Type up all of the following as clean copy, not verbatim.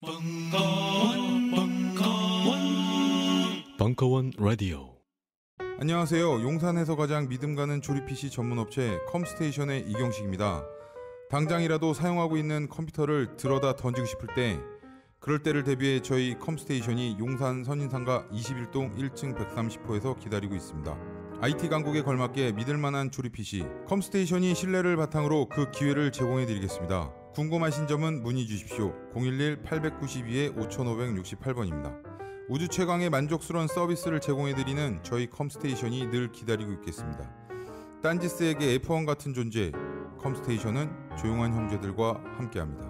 벙커원 라디오. 안녕하세요. 용산에서 가장 믿음 가는 조립 PC 전문 업체 컴스테이션의 이경식입니다. 당장이라도 사용하고 있는 컴퓨터를 들어다 던지고 싶을 때, 그럴 때를 대비해 저희 컴스테이션이 용산 선인상가 21동 1층 130호에서 기다리고 있습니다. IT 강국에 걸맞게 믿을만한 조립 PC 컴스테이션이 신뢰를 바탕으로 그 기회를 제공해드리겠습니다. 궁금하신 점은 문의 주십시오. 011-892-5568번입니다. 우주 최강의 만족스러운 서비스를 제공해드리는 저희 컴스테이션이 늘 기다리고 있겠습니다. 딴지스에게 F1 같은 존재, 컴스테이션은 조용한 형제들과 함께합니다.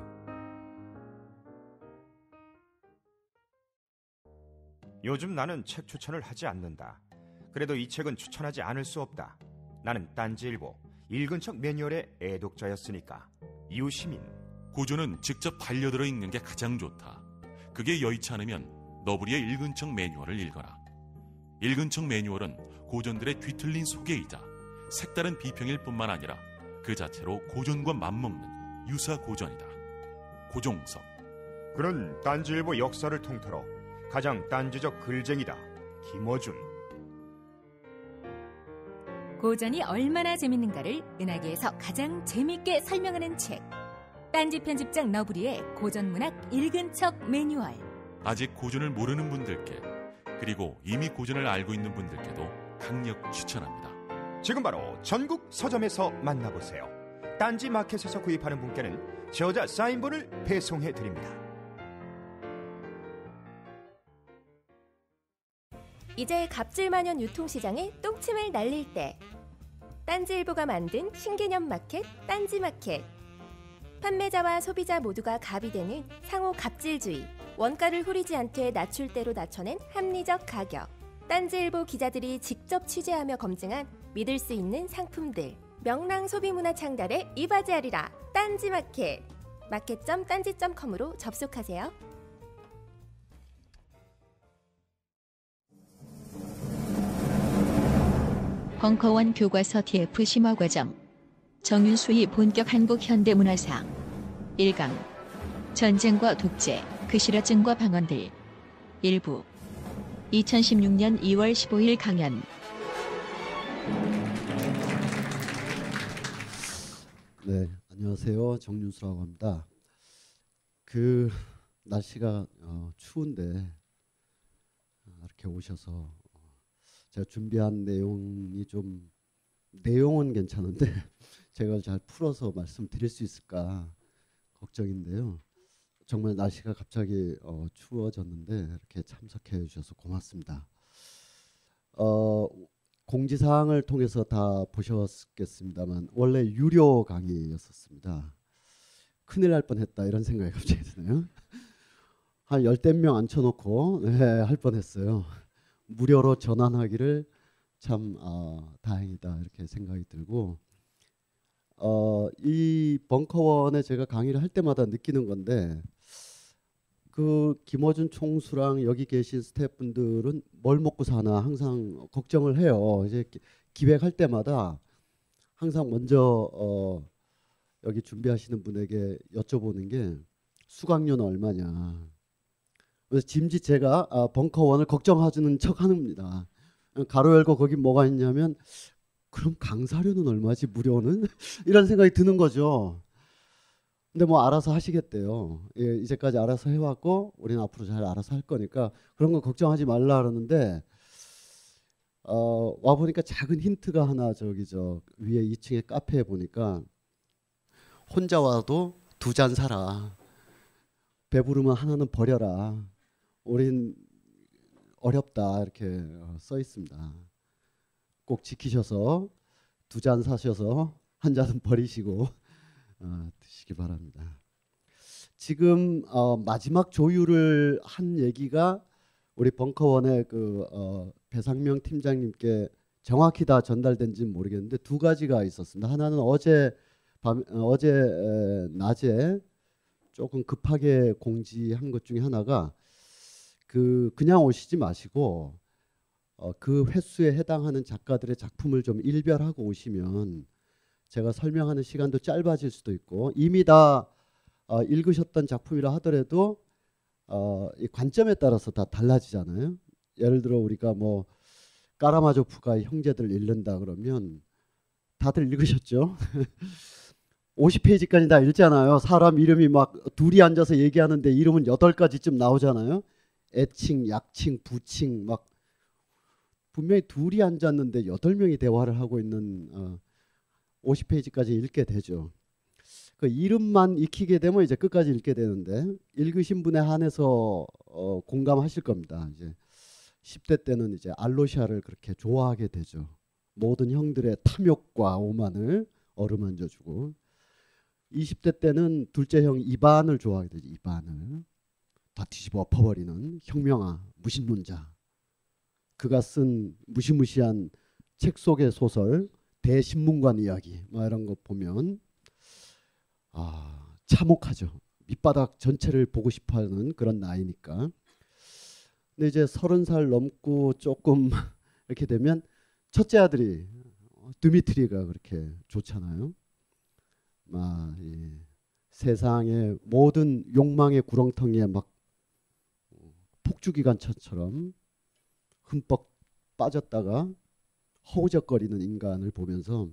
요즘 나는 책 추천을 하지 않는다. 그래도 이 책은 추천하지 않을 수 없다. 나는 딴지일보 읽은 척 매뉴얼의 애독자였으니까. 유시민. 고전은 직접 반려들어 읽는 게 가장 좋다. 그게 여의치 않으면 너부리의 읽은 척 매뉴얼을 읽어라. 읽은 척 매뉴얼은 고전들의 뒤틀린 소개이자 색다른 비평일 뿐만 아니라 그 자체로 고전과 맞먹는 유사 고전이다. 고종석. 그는 딴지일보 역사를 통틀어 가장 딴지적 글쟁이다. 김어준. 고전이 얼마나 재밌는가를 은하계에서 가장 재밌게 설명하는 책. 딴지 편집장 너부리의 고전문학 읽은 척 매뉴얼. 아직 고전을 모르는 분들께, 그리고 이미 고전을 알고 있는 분들께도 강력 추천합니다. 지금 바로 전국 서점에서 만나보세요. 딴지 마켓에서 구입하는 분께는 저자 사인본을 배송해드립니다. 이제 갑질만연 유통시장에 똥침을 날릴 때, 딴지일보가 만든 신개념 마켓 딴지마켓. 판매자와 소비자 모두가 갑이 되는 상호 갑질주의, 원가를 후리지 않되 낮출대로 낮춰낸 합리적 가격. 딴지일보 기자들이 직접 취재하며 검증한 믿을 수 있는 상품들. 명랑 소비문화 창달에 이바지하리라. 딴지마켓. 마켓.딴지.com으로 접속하세요. 벙커원 교과서 TF 심화과정 정윤수의 본격 한국 현대문화상 1강 전쟁과 독재, 그 실화증과 방언들. 일부 2016년 2월 15일 강연. 네, 안녕하세요. 정윤수라고 합니다. 날씨가 추운데 이렇게 오셔서 제가 준비한 내용은 괜찮은데 제가 잘 풀어서 말씀드릴 수 있을까 걱정인데요. 정말 날씨가 갑자기 추워졌는데 이렇게 참석해 주셔서 고맙습니다. 공지사항을 통해서 다 보셨겠습니다만 원래 유료 강의였었습니다. 큰일 날 뻔했다 이런 생각이 갑자기 드네요. 한 10명 앉혀놓고 할 뻔했어요. 무료로 전환하기를 참 다행이다 이렇게 생각이 들고, 이 벙커원에 제가 강의를 할 때마다 느끼는 건데, 그 김어준 총수랑 여기 계신 스태프분들은 뭘 먹고 사나 항상 걱정을 해요. 이제 기획할 때마다 항상 먼저 여기 준비하시는 분에게 여쭤보는 게 수강료는 얼마냐. 그래서 짐짓 제가 벙커원을 걱정하는 척 합니다. 가로 열고 거기 뭐가 있냐면, 그럼 강사료는 얼마지 무료는? 이런 생각이 드는 거죠. 근데 뭐 알아서 하시겠대요. 예, 이제까지 알아서 해왔고 우리는 앞으로 잘 알아서 할 거니까 그런 거 걱정하지 말라 그러는데, 와 보니까 작은 힌트가 하나 위에 2층에 카페에 보니까 혼자 와도 2잔 사라. 배부르면 하나는 버려라. 우린 어렵다 이렇게 써 있습니다. 꼭 지키셔서 2잔 사셔서 한 잔은 버리시고 드시기 바랍니다. 지금 마지막 조율을 한 얘기가 우리 벙커원의 배상명 팀장님께 정확히 다 전달된지는 모르겠는데 2가지가 있었습니다. 하나는 어제 낮에 조금 급하게 공지한 것 중에 하나가 그냥 오시지 마시고 그 횟수에 해당하는 작가들의 작품을 좀 일별하고 오시면 제가 설명하는 시간도 짧아질 수도 있고, 이미 다 읽으셨던 작품이라 하더라도 이 관점에 따라서 다 달라지잖아요. 예를 들어 우리가 뭐 까라마조프가 형제들 읽는다 그러면 다들 읽으셨죠? 50페이지까지 다 읽잖아요. 사람 이름이 막 둘이 앉아서 얘기하는데 이름은 8가지쯤 나오잖아요. 애칭, 약칭, 부칭 막 분명히 둘이 앉았는데 8명이 대화를 하고 있는 50페이지까지 읽게 되죠. 그 이름만 익히게 되면 이제 끝까지 읽게 되는데 읽으신 분에 한해서 공감하실 겁니다. 이제 10대 때는 이제 알로시아를 그렇게 좋아하게 되죠. 모든 형들의 탐욕과 오만을 어루만져주고 20대 때는 둘째 형 이반을 좋아하게 되죠. 이반을 다 뒤집어 엎어버리는 혁명아 무신론자. 그가 쓴 무시무시한 책 속의 소설 대신문관 이야기 뭐 이런 거 보면 참혹하죠. 밑바닥 전체를 보고 싶어하는 그런 나이니까. 근데 이제 30살 넘고 조금 이렇게 되면 첫째 아들이 드미트리가 그렇게 좋잖아요. 세상의 모든 욕망의 구렁텅이에 막 폭주기관차처럼 흠뻑 빠졌다가 허우적거리는 인간을 보면서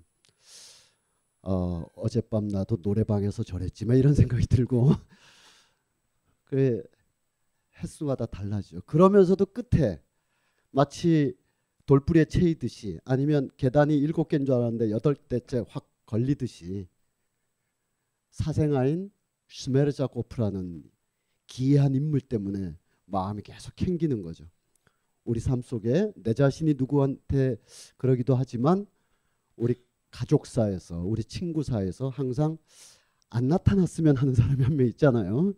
어젯밤 나도 노래방에서 저랬지만 이런 생각이 들고 그래 횟수마다 달라지죠. 그러면서도 끝에 마치 돌부리에 채이듯이 아니면 계단이 7개인 줄 알았는데 8대째 확 걸리듯이 사생아인 슈메르자코프라는 기이한 인물 때문에 마음이 계속 캥기는 거죠. 우리 삶 속에 내 자신이 누구한테 그러기도 하지만 우리 가족사에서 우리 친구사에서 항상 안 나타났으면 하는 사람이 한 명 있잖아요.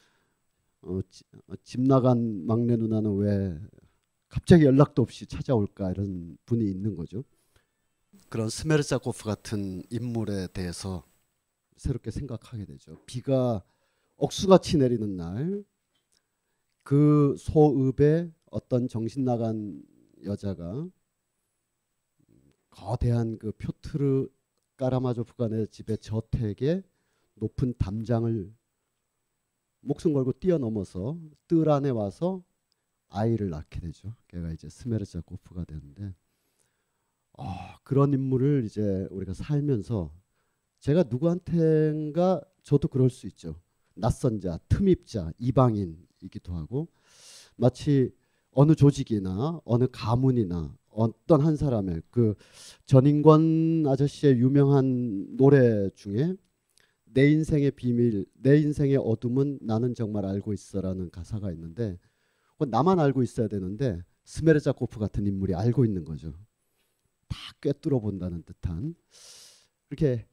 집 나간 막내 누나는 왜 갑자기 연락도 없이 찾아올까 이런 분이 있는 거죠. 그런 스메르자코프 같은 인물에 대해서 새롭게 생각하게 되죠. 비가 억수같이 내리는 날 그 소읍에 어떤 정신 나간 여자가 거대한 그 표트르 까라마조프간의 집의 저택에 높은 담장을 목숨 걸고 뛰어넘어서 뜰 안에 와서 아이를 낳게 되죠. 걔가 이제 스메르자코프가 되는데 그런 인물을 이제 우리가 살면서 제가 누구한텐가 저도 그럴 수 있죠. 낯선 자, 틈입자, 이방인이기도 하고 마치 어느 조직이나 어느 가문이나 어떤 한 사람의 그 전인권 아저씨의 유명한 노래 중에 내 인생의 비밀, 내 인생의 어둠은 나는 정말 알고 있어라는 가사가 있는데 그건 나만 알고 있어야 되는데 스메르자코프 같은 인물이 알고 있는 거죠. 다 꿰뚫어 본다는 듯한 이렇게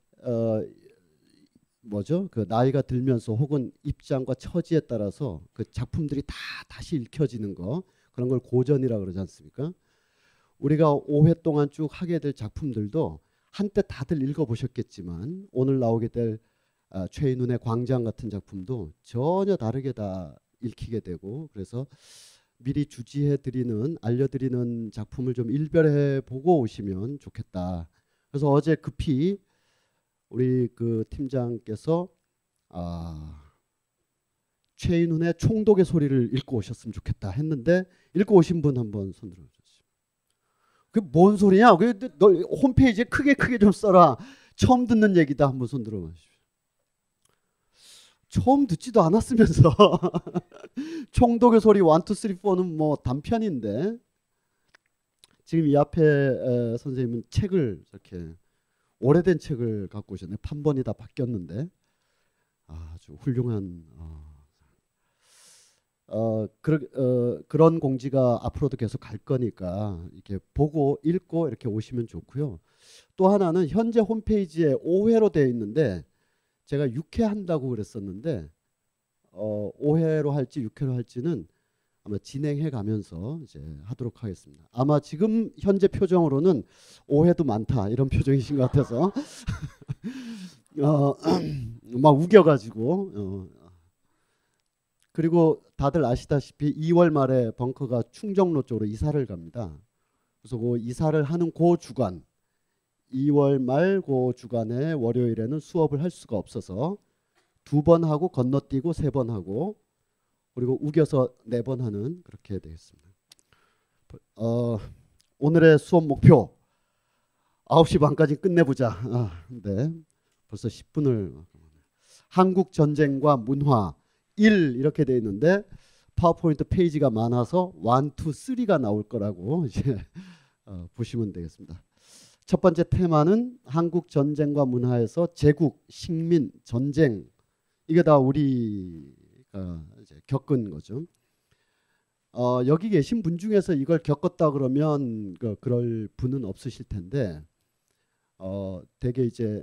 그 나이가 들면서 혹은 입장과 처지에 따라서 그 작품들이 다 다시 읽혀지는 거 그런 걸 고전이라 그러지 않습니까? 우리가 5회 동안 쭉 하게 될 작품들도 한때 다들 읽어보셨겠지만 오늘 나오게 될 최인훈의 광장 같은 작품도 전혀 다르게 다 읽히게 되고 그래서 미리 주지해드리는 알려드리는 작품을 좀 일별해 보고 오시면 좋겠다. 그래서 어제 급히 우리 그 팀장께서 최인훈의 총독의 소리를 읽고 오셨으면 좋겠다 했는데 읽고 오신 분 한번 손 들어주십시오. 그게 뭔 소리냐? 너 홈페이지에 크게 좀 써라. 처음 듣는 얘기다. 한번 손 들어주십시오. 처음 듣지도 않았으면서 총독의 소리 1, 2, 3, 4는 뭐 단편인데 지금 이 앞에 선생님은 책을 이렇게 오래된 책을 갖고 오셨네. 판본이 다 바뀌었는데 아주 훌륭한 그런 공지가 앞으로도 계속 갈 거니까 이렇게 보고 읽고 이렇게 오시면 좋고요. 또 하나는 현재 홈페이지에 5회로 되어 있는데 제가 6회 한다고 그랬었는데 5회로 할지 6회로 할지는 아마 진행해 가면서 이제 하도록 하겠습니다. 아마 지금 현재 표정으로는 5회도 많다 이런 표정이신 것 같아서 막 우겨가지고 그리고 다들 아시다시피 2월 말에 벙커가 충정로 쪽으로 이사를 갑니다. 그래서 그 이사를 하는 그 주간 2월 말 그 주간에 월요일에는 수업을 할 수가 없어서 2번 하고 건너뛰고 3번 하고 그리고 우겨서 4번 하는 그렇게 되겠습니다. 오늘의 수업 목표 9시 반까지 끝내보자. 네. 벌써 10분을. 한국 전쟁과 문화 1 이렇게 돼 있는데 파워포인트 페이지가 많아서 1, 2, 3가 나올 거라고 이제 보시면 되겠습니다. 첫 번째 테마는 한국 전쟁과 문화에서 제국, 식민, 전쟁 이게 다 우리가 이제 겪은 거죠. 여기 계신 분 중에서 이걸 겪었다 그러면 그럴 분은 없으실 텐데 되게 이제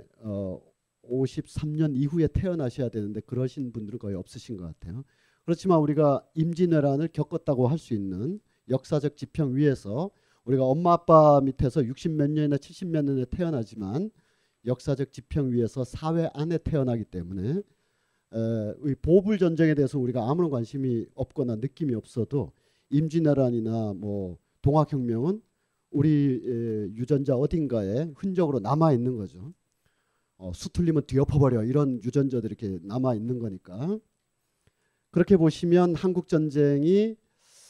53년 이후에 태어나셔야 되는데 그러신 분들은 거의 없으신 것 같아요. 그렇지만 우리가 임진왜란을 겪었다고 할 수 있는 역사적 지평 위에서 우리가 엄마 아빠 밑에서 60몇 년이나 70몇 년에 태어나지만 역사적 지평 위에서 사회 안에 태어나기 때문에 이 보불 전쟁에 대해서 우리가 아무런 관심이 없거나 느낌이 없어도 임진왜란이나 뭐 동학혁명은 우리 유전자 어딘가에 흔적으로 남아 있는 거죠. 수틀리면 뒤엎어버려 이런 유전자들이 이렇게 남아 있는 거니까. 그렇게 보시면 한국 전쟁이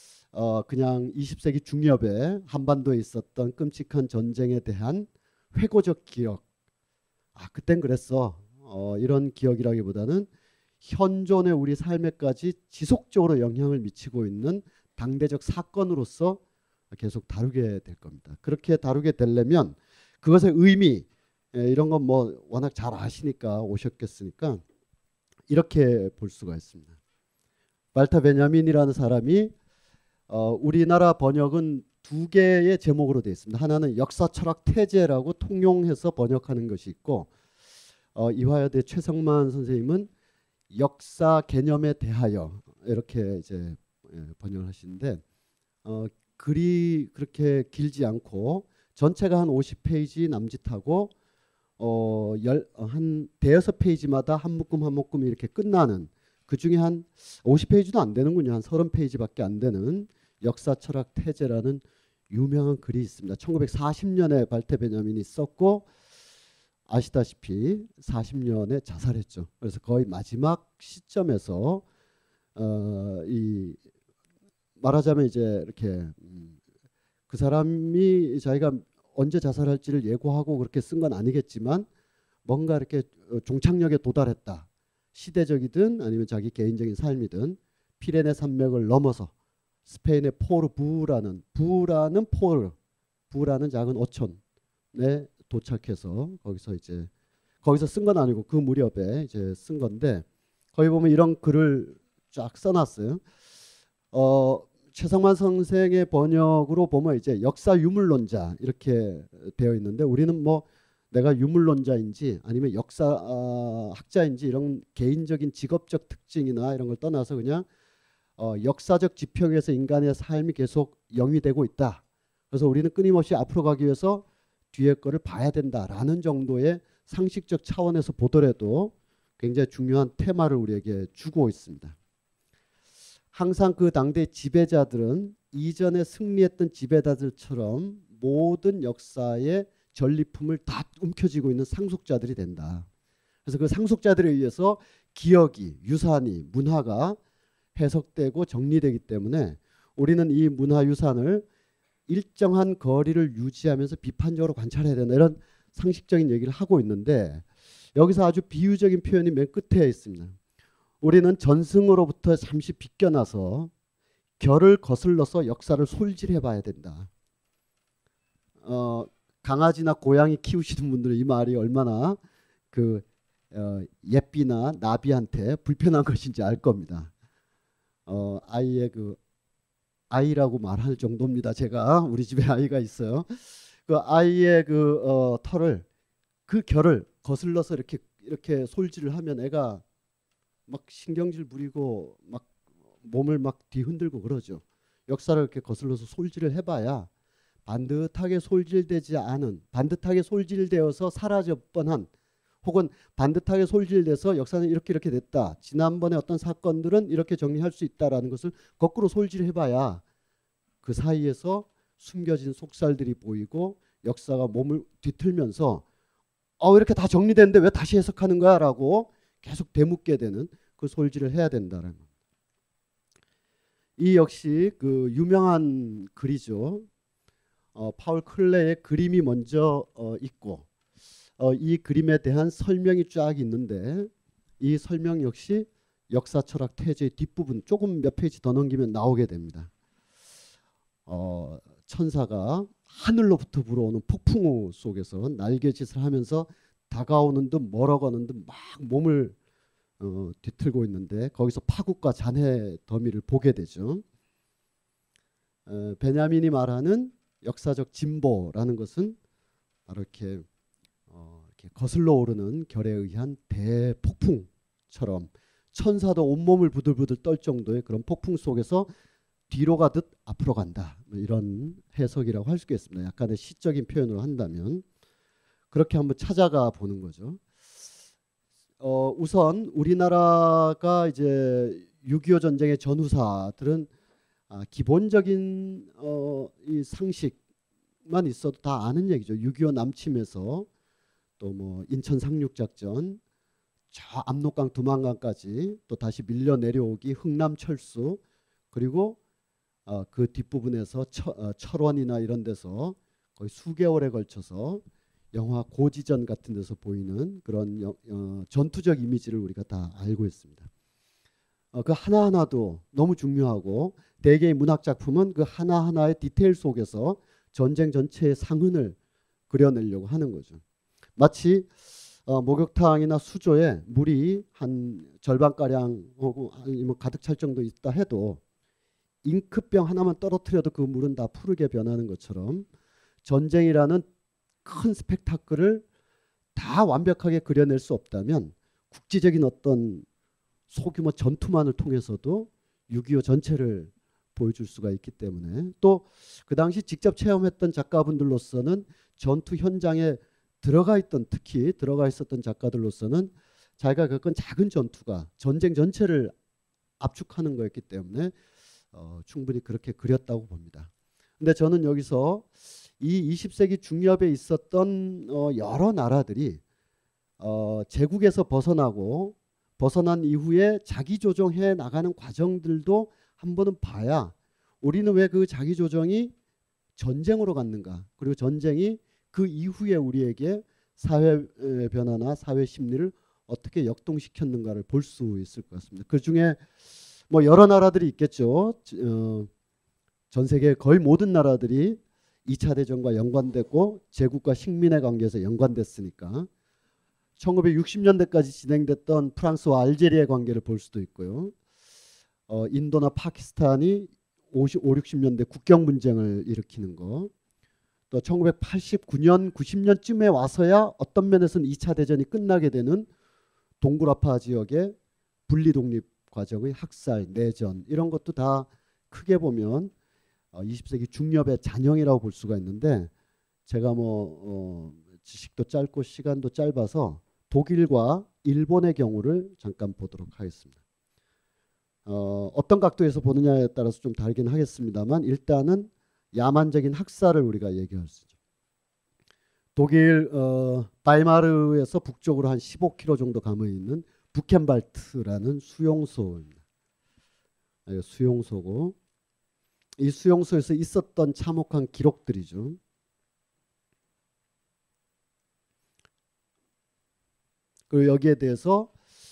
그냥 20세기 중엽에 한반도에 있었던 끔찍한 전쟁에 대한 회고적 기억. 그땐 그랬어. 이런 기억이라기보다는 현존의 우리 삶에까지 지속적으로 영향을 미치고 있는 당대적 사건으로서 계속 다루게 될 겁니다. 그렇게 다루게 되려면 그것의 의미 이런 건 뭐 워낙 잘 아시니까 오셨겠으니까 이렇게 볼 수가 있습니다. 말타 베냐민이라는 사람이 우리나라 번역은 2개의 제목으로 되어 있습니다. 하나는 역사 철학 태제라고 통용해서 번역하는 것이 있고 이화여대 최성만 선생님은 역사 개념에 대하여 이렇게 이제 번역을 하시는데 글이 그렇게 길지 않고 전체가 한 50페이지 남짓하고 한 대여섯 페이지마다 한 묶음 한 묶음이 이렇게 끝나는 그중에 한 50페이지도 안 되는군요. 한 30페이지밖에 안 되는 역사 철학 태제라는 유명한 글이 있습니다. 1940년에 발테 베냐민이 썼고 아시다시피 40년에 자살했죠. 그래서 거의 마지막 시점에서 이 말하자면 이제 이렇게 그 사람이 자기가 언제 자살할지를 예고하고 그렇게 쓴 건 아니겠지만 뭔가 이렇게 종착역에 도달했다. 시대적이든 아니면 자기 개인적인 삶이든 피레네 산맥을 넘어서 스페인의 부라는 작은 어촌에 도착해서 거기서 쓴 건 아니고 그 무렵에 이제 쓴 건데 거기 보면 이런 글을 쫙 써놨어요. 최성만 선생의 번역으로 보면 이제 역사 유물론자 이렇게 되어 있는데 우리는 뭐 내가 유물론자인지 아니면 역사 학자인지 이런 개인적인 직업적 특징이나 이런 걸 떠나서 그냥 역사적 지평에서 인간의 삶이 계속 영위되고 있다. 그래서 우리는 끊임없이 앞으로 가기 위해서 뒤에 거를 봐야 된다라는 정도의 상식적 차원에서 보더라도 굉장히 중요한 테마를 우리에게 주고 있습니다. 항상 그 당대 지배자들은 이전에 승리했던 지배자들처럼 모든 역사의 전리품을 다 움켜쥐고 있는 상속자들이 된다. 그래서 그 상속자들에 의해서 기억이, 유산이, 문화가 해석되고 정리되기 때문에 우리는 이 문화유산을 일정한 거리를 유지하면서 비판적으로 관찰해야 된다. 이런 상식적인 얘기를 하고 있는데 여기서 아주 비유적인 표현이 맨 끝에 있습니다. 우리는 전승으로부터 잠시 비껴나서 결을 거슬러서 역사를 솔질해 봐야 된다. 강아지나 고양이 키우시는 분들은 이 말이 얼마나 예삐나 나비한테 불편한 것인지 알 겁니다. 아이의 아이라고 말할 정도입니다. 제가 우리 집에 아이가 있어요. 그 아이의 털을 결을 거슬러서 이렇게 솔질을 하면 애가 막 신경질 부리고 막 몸을 막 뒤흔들고 그러죠. 역사를 이렇게 거슬러서 솔질을 해봐야 반듯하게 솔질되어서 사라져 뻔한 혹은 반듯하게 솔질돼서 역사는 이렇게 됐다. 지난번에 어떤 사건들은 이렇게 정리할 수 있다라는 것을 거꾸로 솔질해봐야 그 사이에서 숨겨진 속살들이 보이고 역사가 몸을 뒤틀면서 이렇게 다 정리됐는데 왜 다시 해석하는 거야? 라고 계속 되묻게 되는 그 솔질을 해야 된다는 겁니다. 이 역시 그 유명한 글이죠. 파울 클레의 그림이 먼저 있고 이 그림에 대한 설명이 쫙 있는데 이 설명 역시 역사 철학 태제의 뒷부분 조금 몇 페이지 더 넘기면 나오게 됩니다. 천사가 하늘로부터 불어오는 폭풍우 속에서 날개짓을 하면서 다가오는 듯 멀어가는 듯 막 몸을 뒤틀고 있는데 거기서 파국과 잔해 더미를 보게 되죠. 베냐민이 말하는 역사적 진보라는 것은 바로 이렇게 거슬러 오르는 결에 의한 대폭풍처럼 천사도 온몸을 부들부들 떨 정도의 그런 폭풍 속에서 뒤로 가듯 앞으로 간다. 이런 해석이라고 할 수 있겠습니다. 약간의 시적인 표현으로 한다면 그렇게 한번 찾아가 보는 거죠. 우선 우리나라가 이제 6.25 전쟁의 전후사들은 기본적인 이 상식만 있어도 다 아는 얘기죠. 6.25 남침에서 또 뭐 인천 상륙작전, 저 압록강 두만강까지 또 다시 밀려 내려오기, 흥남 철수, 그리고 그 뒷부분에서 철원이나 이런 데서 거의 수개월에 걸쳐서 영화 고지전 같은 데서 보이는 그런 전투적 이미지를 우리가 다 알고 있습니다. 그 하나하나도 너무 중요하고 대개의 문학 작품은 그 하나하나의 디테일 속에서 전쟁 전체의 상흔을 그려내려고 하는 거죠. 마치 목욕탕이나 수조에 물이 한 절반가량 혹은 뭐 가득 찰 정도 있다 해도 잉크병 하나만 떨어뜨려도 그 물은 다 푸르게 변하는 것처럼 전쟁이라는 큰 스펙타클을 다 완벽하게 그려낼 수 없다면 국지적인 어떤 소규모 전투만을 통해서도 6.25 전체를 보여줄 수가 있기 때문에 또 그 당시 직접 체험했던 작가분들로서는 전투 현장에 특히 들어가 있었던 작가들로서는 자기가 겪은 작은 전투가 전쟁 전체를 압축하는 거였기 때문에 충분히 그렇게 그렸다고 봅니다. 근데 저는 여기서 이 20세기 중엽에 있었던 여러 나라들이 제국에서 벗어난 이후에 자기 조정해 나가는 과정들도 한 번은 봐야 우리는 왜 그 자기 조정이 전쟁으로 갔는가, 그리고 전쟁이 그 이후에 우리에게 사회 변화나 사회 심리를 어떻게 역동시켰는가를 볼 수 있을 것 같습니다. 그 중에 뭐 여러 나라들이 있겠죠. 전 세계 거의 모든 나라들이 2차 대전과 연관됐고 제국과 식민의 관계에서 연관됐으니까 1960년대까지 진행됐던 프랑스와 알제리의 관계를 볼 수도 있고요. 인도나 파키스탄이 60년대 국경 분쟁을 일으키는 거, 또 1989년 90년쯤에 와서야 어떤 면에서는 2차 대전이 끝나게 되는 동굴아파 지역의 분리 독립 과정의 학살, 내전, 이런 것도 다 크게 보면 20세기 중엽의 잔영이라고 볼 수가 있는데, 제가 지식도 짧고 시간도 짧아서 독일과 일본의 경우를 잠깐 보도록 하겠습니다. 어떤 각도에서 보느냐에 따라서 좀 다르긴 하겠습니다만 일단은 야만적인 학살을 우리가 얘기할 수 있죠. 독일 바이마르에서 북쪽으로 한 15km 정도 감에 있는 부켄발트라는 수용소입니다. 수용소고 이 수용소에서 있었던 참혹한 기록들이죠. 그리고 여기에 대해서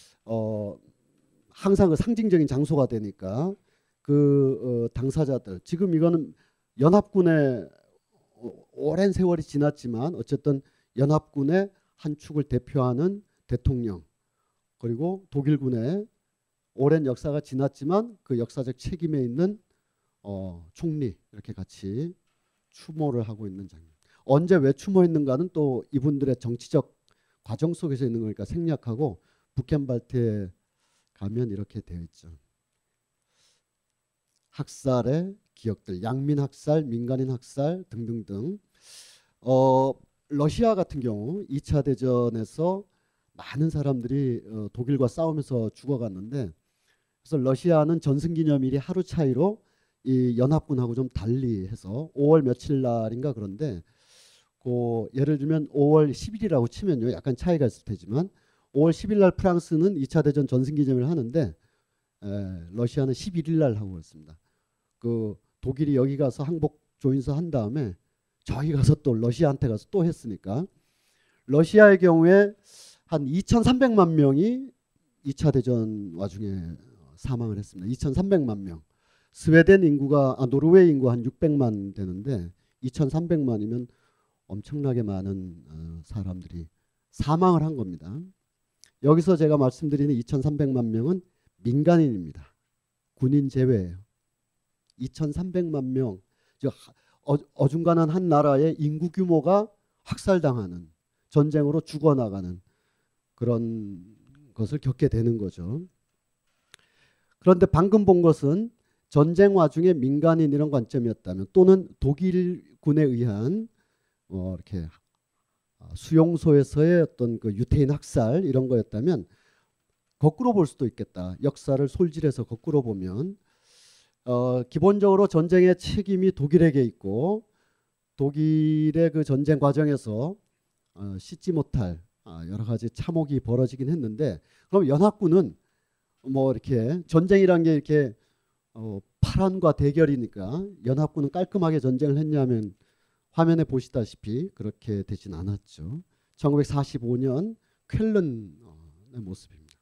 항상 그 상징적인 장소가 되니까 그 당사자들, 지금 이거는 연합군의 오랜 세월이 지났지만 어쨌든 연합군의 한 축을 대표하는 대통령, 그리고 독일군의 오랜 역사가 지났지만 그 역사적 책임에 있는 총리, 이렇게 같이 추모를 하고 있는 장면. 언제 왜 추모했는가는 또 이분들의 정치적 과정 속에서 있는 거니까 생략하고 부켄발트에 가면 이렇게 되어 있죠. 학살의 기억들, 양민 학살, 민간인 학살 등등등. 러시아 같은 경우 2차 대전에서 많은 사람들이 독일과 싸우면서 죽어갔는데, 그래서 러시아는 전승기념일이 하루 차이로 이 연합군하고 좀 달리해서 5월 며칠 날인가 그런데, 예를 들면 5월 10일이라고 치면요, 약간 차이가 있을 테지만 5월 10일 날 프랑스는 2차 대전 전승기념일을 하는데 러시아는 11일 날 하고 있습니다. 그 독일이 여기 가서 항복 조인서 한 다음에 저기 가서 또 러시아한테 가서 또 했으니까 러시아의 경우에 한 2,300만 명이 2차 대전 와중에 사망을 했습니다. 2,300만 명. 스웨덴 인구가 노르웨이 인구 한 600만 되는데 2,300만이면 엄청나게 많은 사람들이 사망을 한 겁니다. 여기서 제가 말씀드리는 2,300만 명은 민간인입니다. 군인 제외예요. 2,300만 명. 어중간한 한 나라의 인구 규모가 학살당하는, 전쟁으로 죽어나가는 그런 것을 겪게 되는 거죠. 그런데 방금 본 것은 전쟁 와중에 민간인 이런 관점이었다면, 또는 독일군에 의한 이렇게 수용소에서의 어떤 그 유태인 학살 이런 거였다면 거꾸로 볼 수도 있겠다. 역사를 솔질해서 거꾸로 보면 기본적으로 전쟁의 책임이 독일에게 있고, 독일의 그 전쟁 과정에서 씻지 못할 여러 가지 참혹이 벌어지긴 했는데, 그럼 연합군은 뭐 이렇게 전쟁이란 게 이렇게 파란과 대결이니까 연합군은 깔끔하게 전쟁을 했냐면 화면에 보시다시피 그렇게 되진 않았죠. 1945년 쾰른의 모습입니다.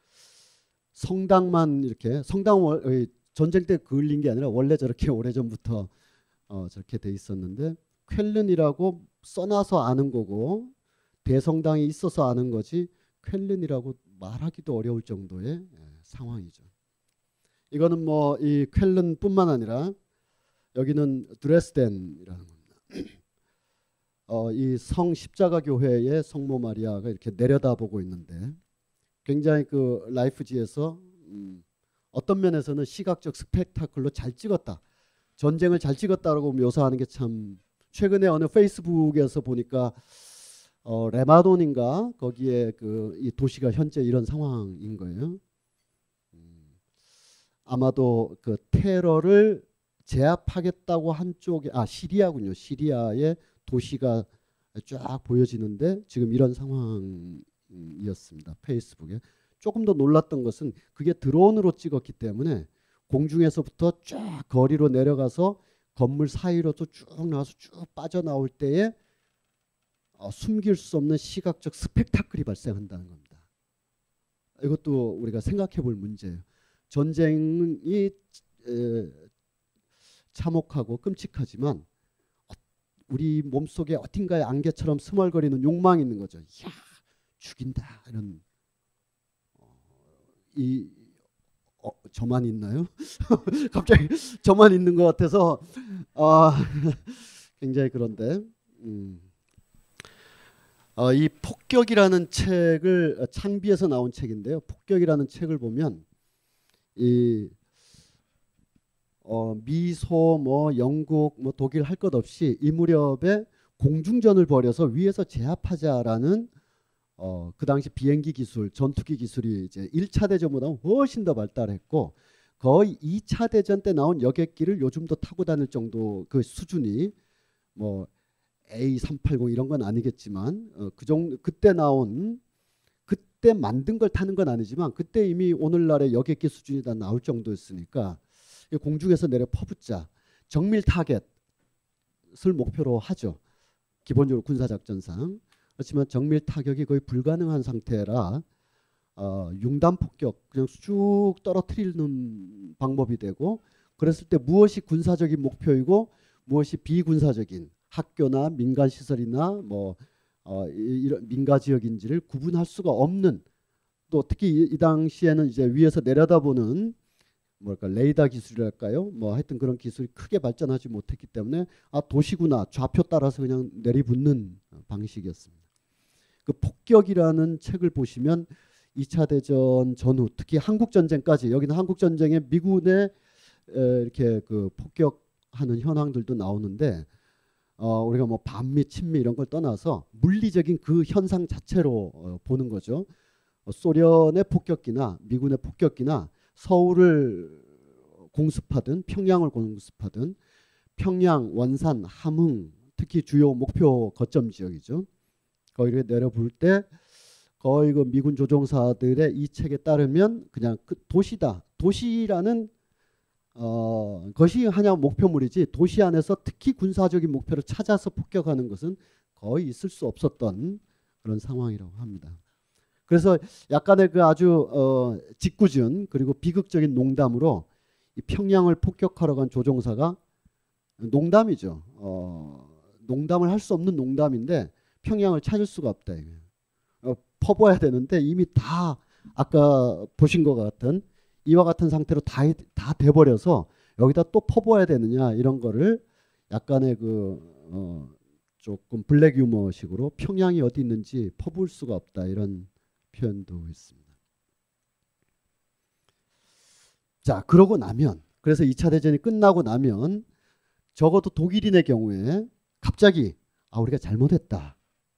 성당만 이렇게, 성당은 전쟁 때 그을린 게 아니라 원래 저렇게 오래전부터 저렇게 돼 있었는데, 쾰른이라고 써놔서 아는 거고 대성당이 있어서 아는 거지 쾰른이라고 말하기도 어려울 정도의 상황이죠. 이거는 뭐 이 쾰른뿐만 아니라 여기는 드레스덴이라는 겁니다. 이 성 십자가 교회의 성모 마리아가 이렇게 내려다보고 있는데, 굉장히 그 라이프지에서 어떤 면에서는 시각적 스펙타클로 잘 찍었다, 전쟁을 잘 찍었다라고 묘사하는 게 참, 최근에 어느 페이스북에서 보니까 레바논인가 거기에 그 이 도시가 현재 이런 상황인 거예요. 아마도 그 테러를 제압하겠다고 한 쪽에 시리아군요. 시리아의 도시가 쫙 보여지는데 지금 이런 상황이었습니다. 페이스북에. 조금 더 놀랐던 것은 그게 드론으로 찍었기 때문에 공중에서부터 쫙 거리로 내려가서 건물 사이로도 쭉 나와서 쭉 빠져나올 때에 숨길 수 없는 시각적 스펙타클이 발생한다는 겁니다. 이것도 우리가 생각해 볼 문제예요. 전쟁이 참혹하고 끔찍하지만 우리 몸속에 어딘가에 안개처럼 스멀거리는 욕망이 있는 거죠. 이야, 죽인다 이런. 저만 있나요? 갑자기 저만 있는 것 같아서 굉장히 그런데 이 폭격이라는 책을, 창비에서 나온 책인데요. 폭격이라는 책을 보면 이 미소, 뭐 영국, 뭐 독일 할 것 없이 이 무렵에 공중전을 벌여서 위에서 제압하자라는 그 당시 비행기 기술, 전투기 기술이 이제 1차 대전보다 훨씬 더 발달했고, 거의 2차 대전 때 나온 여객기를 요즘도 타고 다닐 정도 그 수준이, 뭐 A380 이런 건 아니겠지만 그때 나온, 그때 만든 걸 타는 건 아니지만 그때 이미 오늘날의 여객기 수준이 다 나올 정도였으니까 공중에서 내려 퍼붓자, 정밀 타겟을 목표로 하죠. 기본적으로 군사작전상. 그렇지만 정밀 타격이 거의 불가능한 상태라 융단 폭격, 그냥 쭉 떨어뜨리는 방법이 되고, 그랬을 때 무엇이 군사적인 목표이고 무엇이 비군사적인 학교나 민간 시설이나 뭐 이런 민가 지역인지를 구분할 수가 없는, 또 특히 이 당시에는 이제 위에서 내려다보는 뭐랄까 레이더 기술이랄까요, 뭐 하여튼 그런 기술이 크게 발전하지 못했기 때문에 도시구나, 좌표 따라서 그냥 내리붙는 방식이었습니다. 그 폭격이라는 책을 보시면 2차 대전 전후, 특히 한국 전쟁까지, 여기는 한국 전쟁에 미군의 이렇게 그 폭격하는 현황들도 나오는데, 우리가 뭐 반미, 친미 이런 걸 떠나서 물리적인 그 현상 자체로 보는 거죠. 소련의 폭격기나 미군의 폭격기나 서울을 공습하든 평양을 공습하든, 평양, 원산, 함흥, 특히 주요 목표 거점 지역이죠. 거기를 내려볼 때 거의 그 미군 조종사들의 이 책에 따르면 그냥 그 도시다, 도시라는 것이 하냐 목표물이지 도시 안에서 특히 군사적인 목표를 찾아서 폭격하는 것은 거의 있을 수 없었던 그런 상황이라고 합니다. 그래서 약간의 그 아주 짓궂은 그리고 비극적인 농담으로 이 평양을 폭격하러 간 조종사가 농담이죠. 농담을 할 수 없는 농담인데 평양을 찾을 수가 없다. 퍼부어야 되는데 이미 다 아까 보신 것 같은 이와 같은 상태로 다 돼버려서 여기다 또 퍼부어야 되느냐 이런 거를 약간의 그 조금 블랙 유머식으로 평양이 어디 있는지 퍼부을 수가 없다 이런 표현도 있습니다. 자, 그러고 나면 그래서 2차 대전이 끝나고 나면 적어도 독일인의 경우에 갑자기 우리가 잘못했다.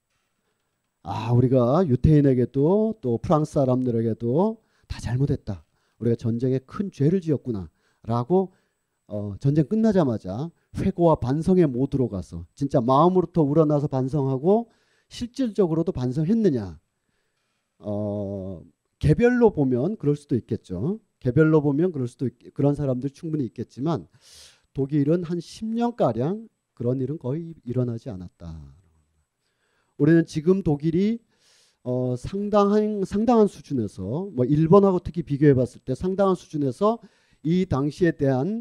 우리가 유태인에게도 또 프랑스 사람들에게도 다 잘못했다. 우리가 전쟁에 큰 죄를 지었구나 라고 전쟁 끝나자마자 회고와 반성의 모드로 가서 진짜 마음으로부터 우러나서 반성하고 실질적으로도 반성했느냐. 개별로 보면 그럴 수도 있겠죠. 개별로 보면 그런 사람들 충분히 있겠지만 독일은 한 10년가량 그런 일은 거의 일어나지 않았다. 우리는 지금 독일이 상당한 수준에서 뭐 일본하고 특히 비교해 봤을 때 상당한 수준에서 이 당시에 대한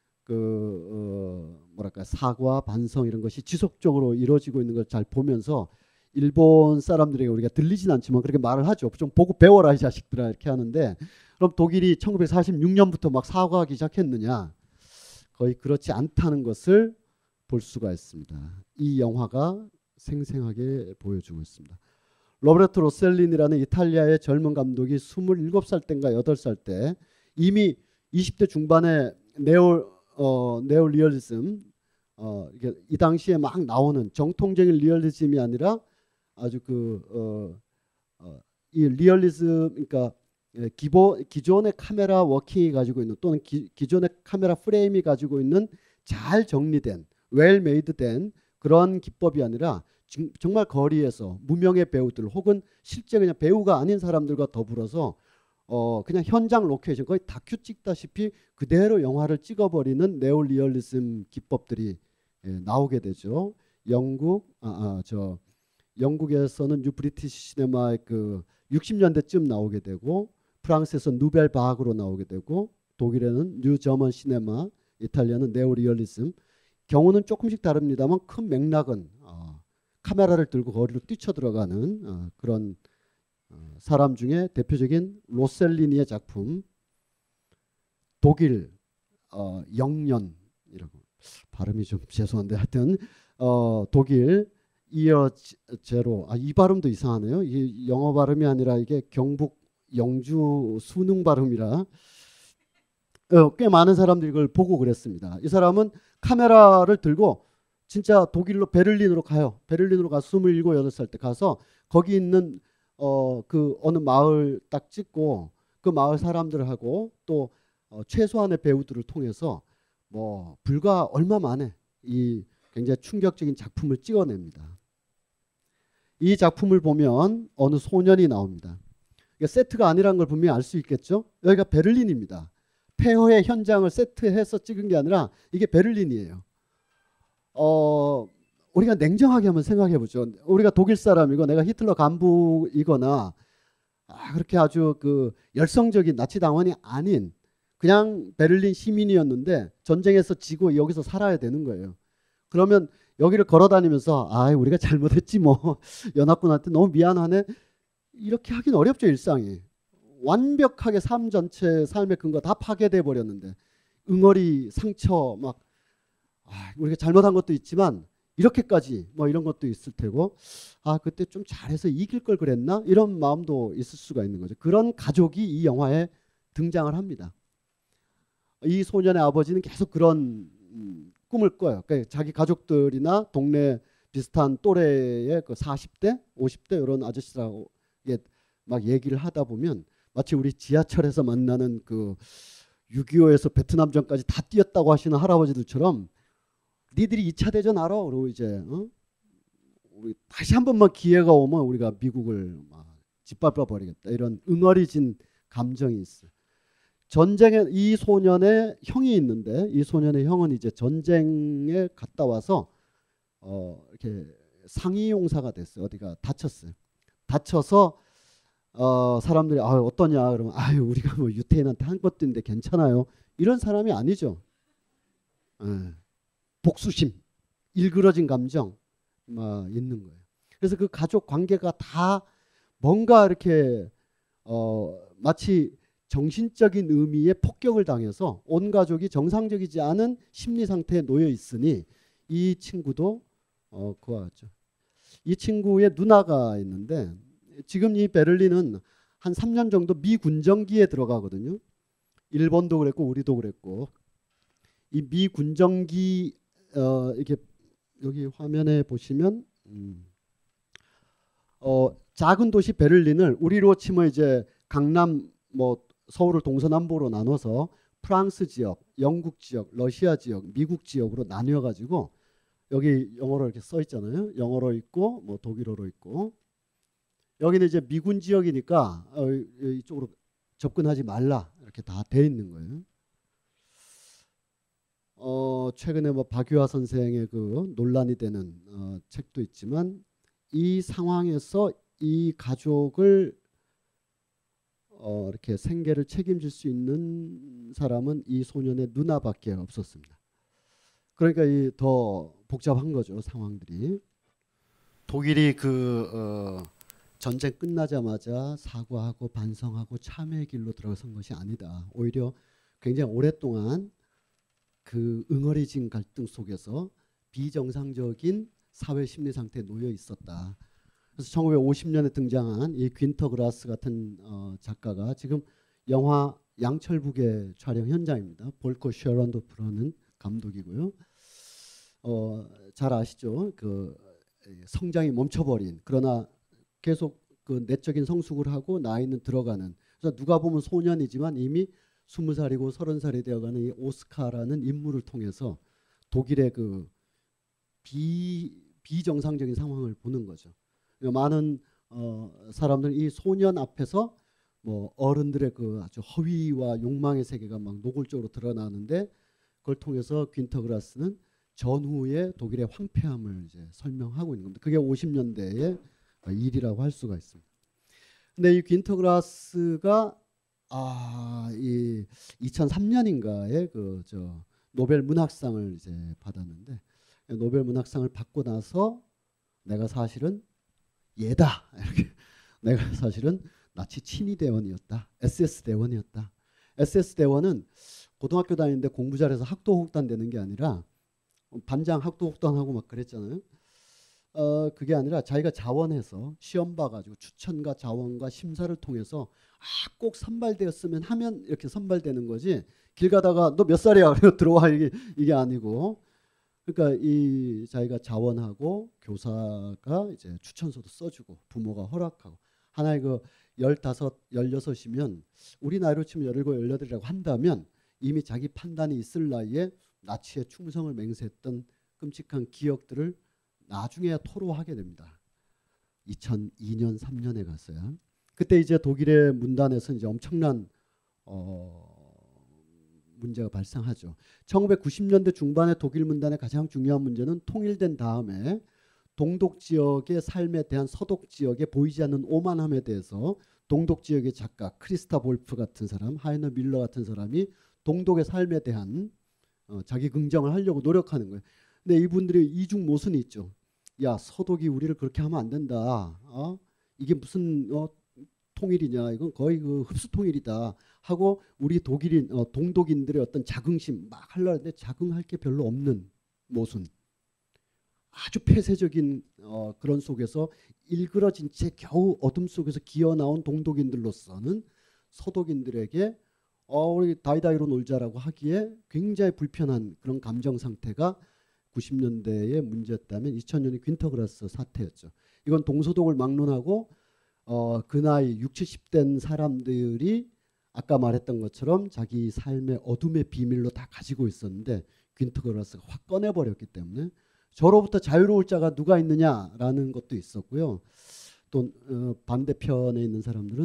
뭐랄까 사과 반성 이런 것이 지속적으로 이루어지고 있는 걸 잘 보면서 일본 사람들에게 우리가 들리진 않지만 그렇게 말을 하죠. 좀 보고 배워라 이 자식들아 이렇게 하는데 그럼 독일이 1946년부터 막 사과하기 시작했느냐? 거의 그렇지 않다는 것을 볼 수가 있습니다. 이 영화가 생생하게 보여주고 있습니다. 로베르토 로셀린이라는 이탈리아의 젊은 감독이 27살 때인가 8살 때 이미 20대 중반에 네오리얼리즘 이 당시에 막 나오는 정통적인 리얼리즘이 아니라 아주 이 리얼리즘 그러니까 기존의 카메라 워킹이 가지고 있는 또는 기존의 카메라 프레임이 가지고 있는 잘 정리된 웰 메이드된 그런 기법이 아니라 정말 거리에서 무명의 배우들 혹은 실제 그냥 배우가 아닌 사람들과 더불어서 그냥 현장 로케이션 거의 다큐 찍다시피 그대로 영화를 찍어버리는 네오리얼리즘 기법들이 나오게 되죠. 영국에서는 뉴 브리티시 시네마의 그 60년대쯤 나오게 되고 프랑스에서 누벨 바흐로 나오게 되고 독일에는 뉴 저먼 시네마, 이탈리아는 네오리얼리즘. 경우는 조금씩 다릅니다만 큰 맥락은 카메라를 들고 거리로 뛰쳐들어가는 그런 사람 중에 대표적인 로셀리니의 작품 독일 영년이라고 발음이 좀 죄송한데 하여튼 독일 이어 제로 이 발음도 이상하네요. 이 영어 발음이 아니라 이게 경북 영주 수능 발음이라 꽤 많은 사람들이 이걸 보고 그랬습니다. 이 사람은 카메라를 들고 진짜 독일로 베를린으로 가요. 베를린으로 가서 27, 8살 때 가서 거기 있는 그 어느 마을 딱 찍고 그 마을 사람들하고 또 최소한의 배우들을 통해서 뭐 불과 얼마 만에 이 굉장히 충격적인 작품을 찍어냅니다. 이 작품을 보면 어느 소년이 나옵니다. 그러니까 세트가 아니라는 걸 분명히 알 수 있겠죠. 여기가 베를린입니다. 폐허의 현장을 세트해서 찍은 게 아니라 이게 베를린이에요. 우리가 냉정하게 한번 생각해 보죠. 우리가 독일 사람이고 내가 히틀러 간부이거나 그렇게 아주 그 열성적인 나치 당원이 아닌 그냥 베를린 시민이었는데 전쟁에서 지고 여기서 살아야 되는 거예요. 그러면 여기를 걸어 다니면서 우리가 잘못했지 뭐 연합군한테 너무 미안하네 이렇게 하긴 어렵죠. 일상이 완벽하게 삶 전체 삶의 근거 다 파괴돼 버렸는데 응어리 상처 막 우리가 잘못한 것도 있지만 이렇게까지 뭐 이런 것도 있을 테고 그때 좀 잘해서 이길 걸 그랬나 이런 마음도 있을 수가 있는 거죠. 그런 가족이 이 영화에 등장을 합니다. 이 소년의 아버지는 계속 그런 꿈을 꿔요. 그러니까 자기 가족들이나 동네 비슷한 또래의 그 40대, 50대 이런 아저씨라고 막 얘기를 하다 보면 마치 우리 지하철에서 만나는 그 6.25에서 베트남전까지 다 뛰었다고 하시는 할아버지들처럼 니들이 2차 대전 알아? 그리고 이제 우리 다시 한 번만 기회가 오면 우리가 미국을 막 짓밟아 버리겠다. 이런 응어리진 감정이 있어요. 전쟁에 이 소년의 형이 있는데 이 소년의 형은 이제 전쟁에 갔다 와서 이렇게 상위 용사가 됐어요. 어디가 다쳤어요. 다쳐서 사람들이 어떠냐 그러면 우리가 뭐 유태인한테 한 것도 있는데 괜찮아요. 이런 사람이 아니죠. 복수심, 일그러진 감정 막 있는 거예요. 그래서 그 가족 관계가 다 뭔가 이렇게 마치 정신적인 의미의 폭격을 당해서 온 가족이 정상적이지 않은 심리 상태에 놓여 있으니 이 친구도 그와 같죠. 이 친구의 누나가 있는데 지금 이 베를린은 한 3년 정도 미군정기에 들어가거든요. 일본도 그랬고 우리도 그랬고 이 미군정기 이렇게 여기 화면에 보시면 작은 도시 베를린을 우리로 치면 이제 강남 뭐 서울을 동서남북으로 나눠서 프랑스 지역, 영국 지역, 러시아 지역, 미국 지역으로 나뉘어 가지고 여기 영어로 이렇게 써 있잖아요. 영어로 있고 뭐 독일어로 있고 여기는 이제 미군 지역이니까 이쪽으로 접근하지 말라 이렇게 다 돼 있는 거예요. 최근에 뭐 박유하 선생의 그 논란이 되는 책도 있지만 이 상황에서 이 가족을 이렇게 생계를 책임질 수 있는 사람은 이 소년의 누나밖에 없었습니다. 그러니까 이 더 복잡한 거죠 상황들이. 독일이 그 전쟁 끝나자마자 사과하고 반성하고 참회의 길로 들어선 것이 아니다. 오히려 굉장히 오랫동안 그 응어리진 갈등 속에서 비정상적인 사회 심리 상태에 놓여 있었다. 그래서 1950년에 등장한 이 귄터 그라스 같은 작가가 지금 영화 양철북의 촬영 현장입니다. 볼코 쉐런도프라는 감독이고요. 잘 아시죠? 그 성장이 멈춰버린 그러나 계속 그 내적인 성숙을 하고 나이는 들어가는. 그래서 누가 보면 소년이지만 이미 20살이고 30살이 되어가는 이 오스카라는 인물을 통해서 독일의 그 비정상적인 상황을 보는 거죠. 많은 사람들은 이 소년 앞에서 뭐 어른들의 그 아주 허위와 욕망의 세계가 막 노골적으로 드러나는데 그걸 통해서 귄터 그라스는 전후의 독일의 황폐함을 이제 설명하고 있는 겁니다. 그게 50년대의 일이라고 할 수가 있습니다. 근데 이 귄터 그라스가 이 2003년인가에 그 노벨 문학상을 이제 받았는데 노벨 문학상을 받고 나서 내가 사실은 얘다 이렇게 내가 사실은 나치 친위 대원이었다. SS 대원이었다. SS 대원은 고등학교 다니는데 공부 잘해서 학도혹단 되는 게 아니라 반장 학도혹단하고 막 그랬잖아요. 그게 아니라 자기가 자원해서 시험 봐가지고 추천과 자원과 심사를 통해서 꼭 선발되었으면 하면 이렇게 선발되는 거지. 길 가다가 너 몇 살이야? 그리고 들어와 이게 아니고. 그러니까 이 자기가 자원하고 교사가 이제 추천서도 써주고 부모가 허락하고 하나의 그 15, 16이면 우리 나이로 치면 17, 18이라고 한다면 이미 자기 판단이 있을 나이에 나치에 충성을 맹세했던 끔찍한 기억들을 나중에야 토로하게 됩니다. 2002년 3년에 갔어요. 그때 이제 독일의 문단에서 이제 엄청난 문제가 발생하죠. 1990년대 중반의 독일 문단의 가장 중요한 문제는 통일된 다음에 동독 지역의 삶에 대한 서독 지역에 보이지 않는 오만함에 대해서 동독 지역의 작가 크리스타 볼프 같은 사람, 하이너 밀러 같은 사람이 동독의 삶에 대한 자기 긍정을 하려고 노력하는 거예요. 근데 이분들의 이중 모순이 있죠. 야, 서독이 우리를 그렇게 하면 안 된다. 이게 무슨 통일이냐? 이건 거의 그 흡수 통일이다. 하고 우리 독일인 동독인들의 어떤 자긍심 막 하려고 하는데 자긍할 게 별로 없는 모순. 아주 폐쇄적인 그런 속에서 일그러진 채 겨우 어둠 속에서 기어 나온 동독인들로서는 서독인들에게 우리 다이다이로 놀자라고 하기에 굉장히 불편한 그런 감정 상태가 90년대의 문제였다면 2000년이 귄터 그라스 사태였죠. 이건 동서독을 막론하고 그 나이 60, 70된 사람들이 아까 말했던 것처럼 자기 삶의 어둠의 비밀로 다 가지고 있었는데 귄터 그라스가 확 꺼내버렸기 때문에 저로부터 자유로울 자가 누가 있느냐라는 것도 있었고요. 또 반대편에 있는 사람들은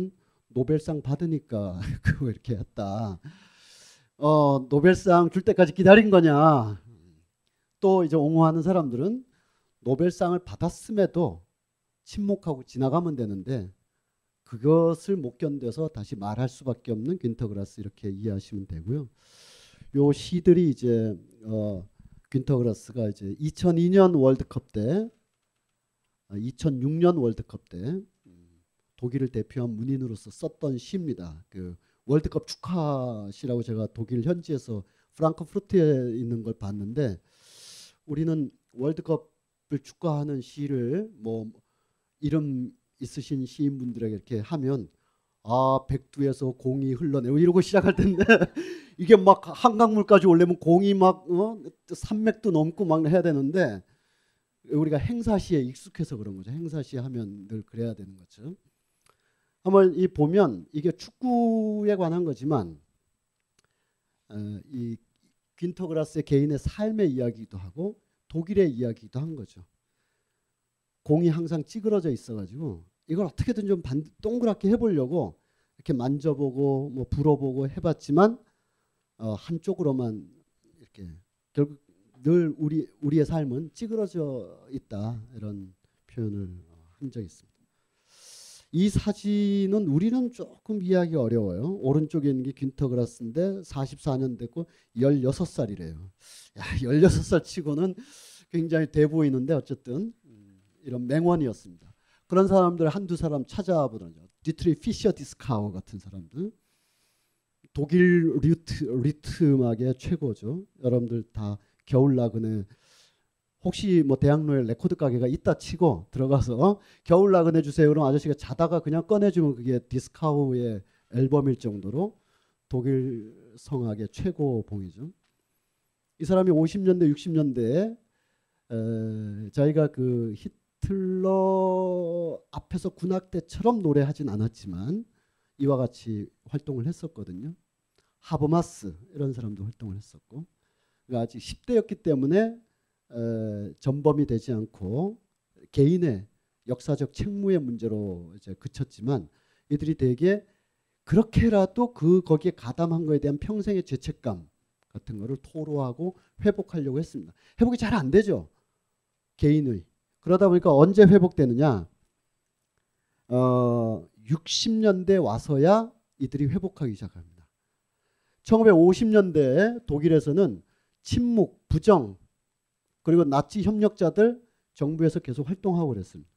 노벨상 받으니까 그거 이렇게 했다. 노벨상 줄 때까지 기다린 거냐. 또 이제 옹호하는 사람들은 노벨상을 받았음에도 침묵하고 지나가면 되는데 그것을 못 견뎌서 다시 말할 수밖에 없는 귄터그라스 이렇게 이해하시면 되고요. 요 시들이 이제 귄터그라스가 이제 2002년 월드컵 때 2006년 월드컵 때 독일을 대표한 문인으로서 썼던 시입니다. 그 월드컵 축하시라고 제가 독일 현지에서 프랑크푸르트에 있는 걸 봤는데 우리는 월드컵을 축하하는 시를 뭐 이름 있으신 시인분들에게 이렇게 하면 백두에서 공이 흘러내고 이러고 시작할 텐데 이게 막 한강물까지 오려면 공이 막 산맥도 넘고 막 해야 되는데 우리가 행사시에 익숙해서 그런 거죠. 행사시 하면 늘 그래야 되는 거죠. 한번 이 보면 이게 축구에 관한 거지만 이 귄터그라스의 개인의 삶의 이야기도 하고 독일의 이야기도 한 거죠. 공이 항상 찌그러져 있어가지고 이걸 어떻게든 좀 동그랗게 해보려고 이렇게 만져보고 뭐 불어보고 해봤지만 한쪽으로만 이렇게 결국 늘 우리의 삶은 찌그러져 있다 이런 표현을 한 적이 있습니다. 이 사진은 우리는 조금 이해하기 어려워요. 오른쪽에 있는 게 귄터그라스인데 44년 됐고 16살이래요. 야, 16살 치고는 굉장히 돼 보이는데 어쨌든 이런 맹원이었습니다. 그런 사람들 한두 사람 찾아보더라고요. 디트리 피셔 디스카우 같은 사람들. 독일 리트음악의 최고죠. 여러분들 다 겨울 나그네 혹시 뭐 대학로에 레코드 가게가 있다 치고 들어가서 겨울 나그네 주세요. 그럼 아저씨가 자다가 그냥 꺼내주면 그게 디스카우의 앨범일 정도로 독일 성악의 최고봉이죠. 이 사람이 50년대 60년대에 자기가 그 히틀러 앞에서 군악 때처럼 노래하진 않았지만 이와 같이 활동을 했었거든요. 하버마스 이런 사람도 활동을 했었고 그러니까 아직 10대였기 때문에 전범이 되지 않고 개인의 역사적 책무의 문제로 이제 그쳤지만 이들이 되게 그렇게라도 거기에 가담한 거에 대한 평생의 죄책감 같은 거를 토로하고 회복하려고 했습니다. 회복이 잘 안 되죠. 개인의. 그러다 보니까 언제 회복되느냐 60년대 와서야 이들이 회복하기 시작합니다. 1950년대에 독일에서는 침묵, 부정 그리고 나치 협력자들 정부에서 계속 활동하고 그랬습니다.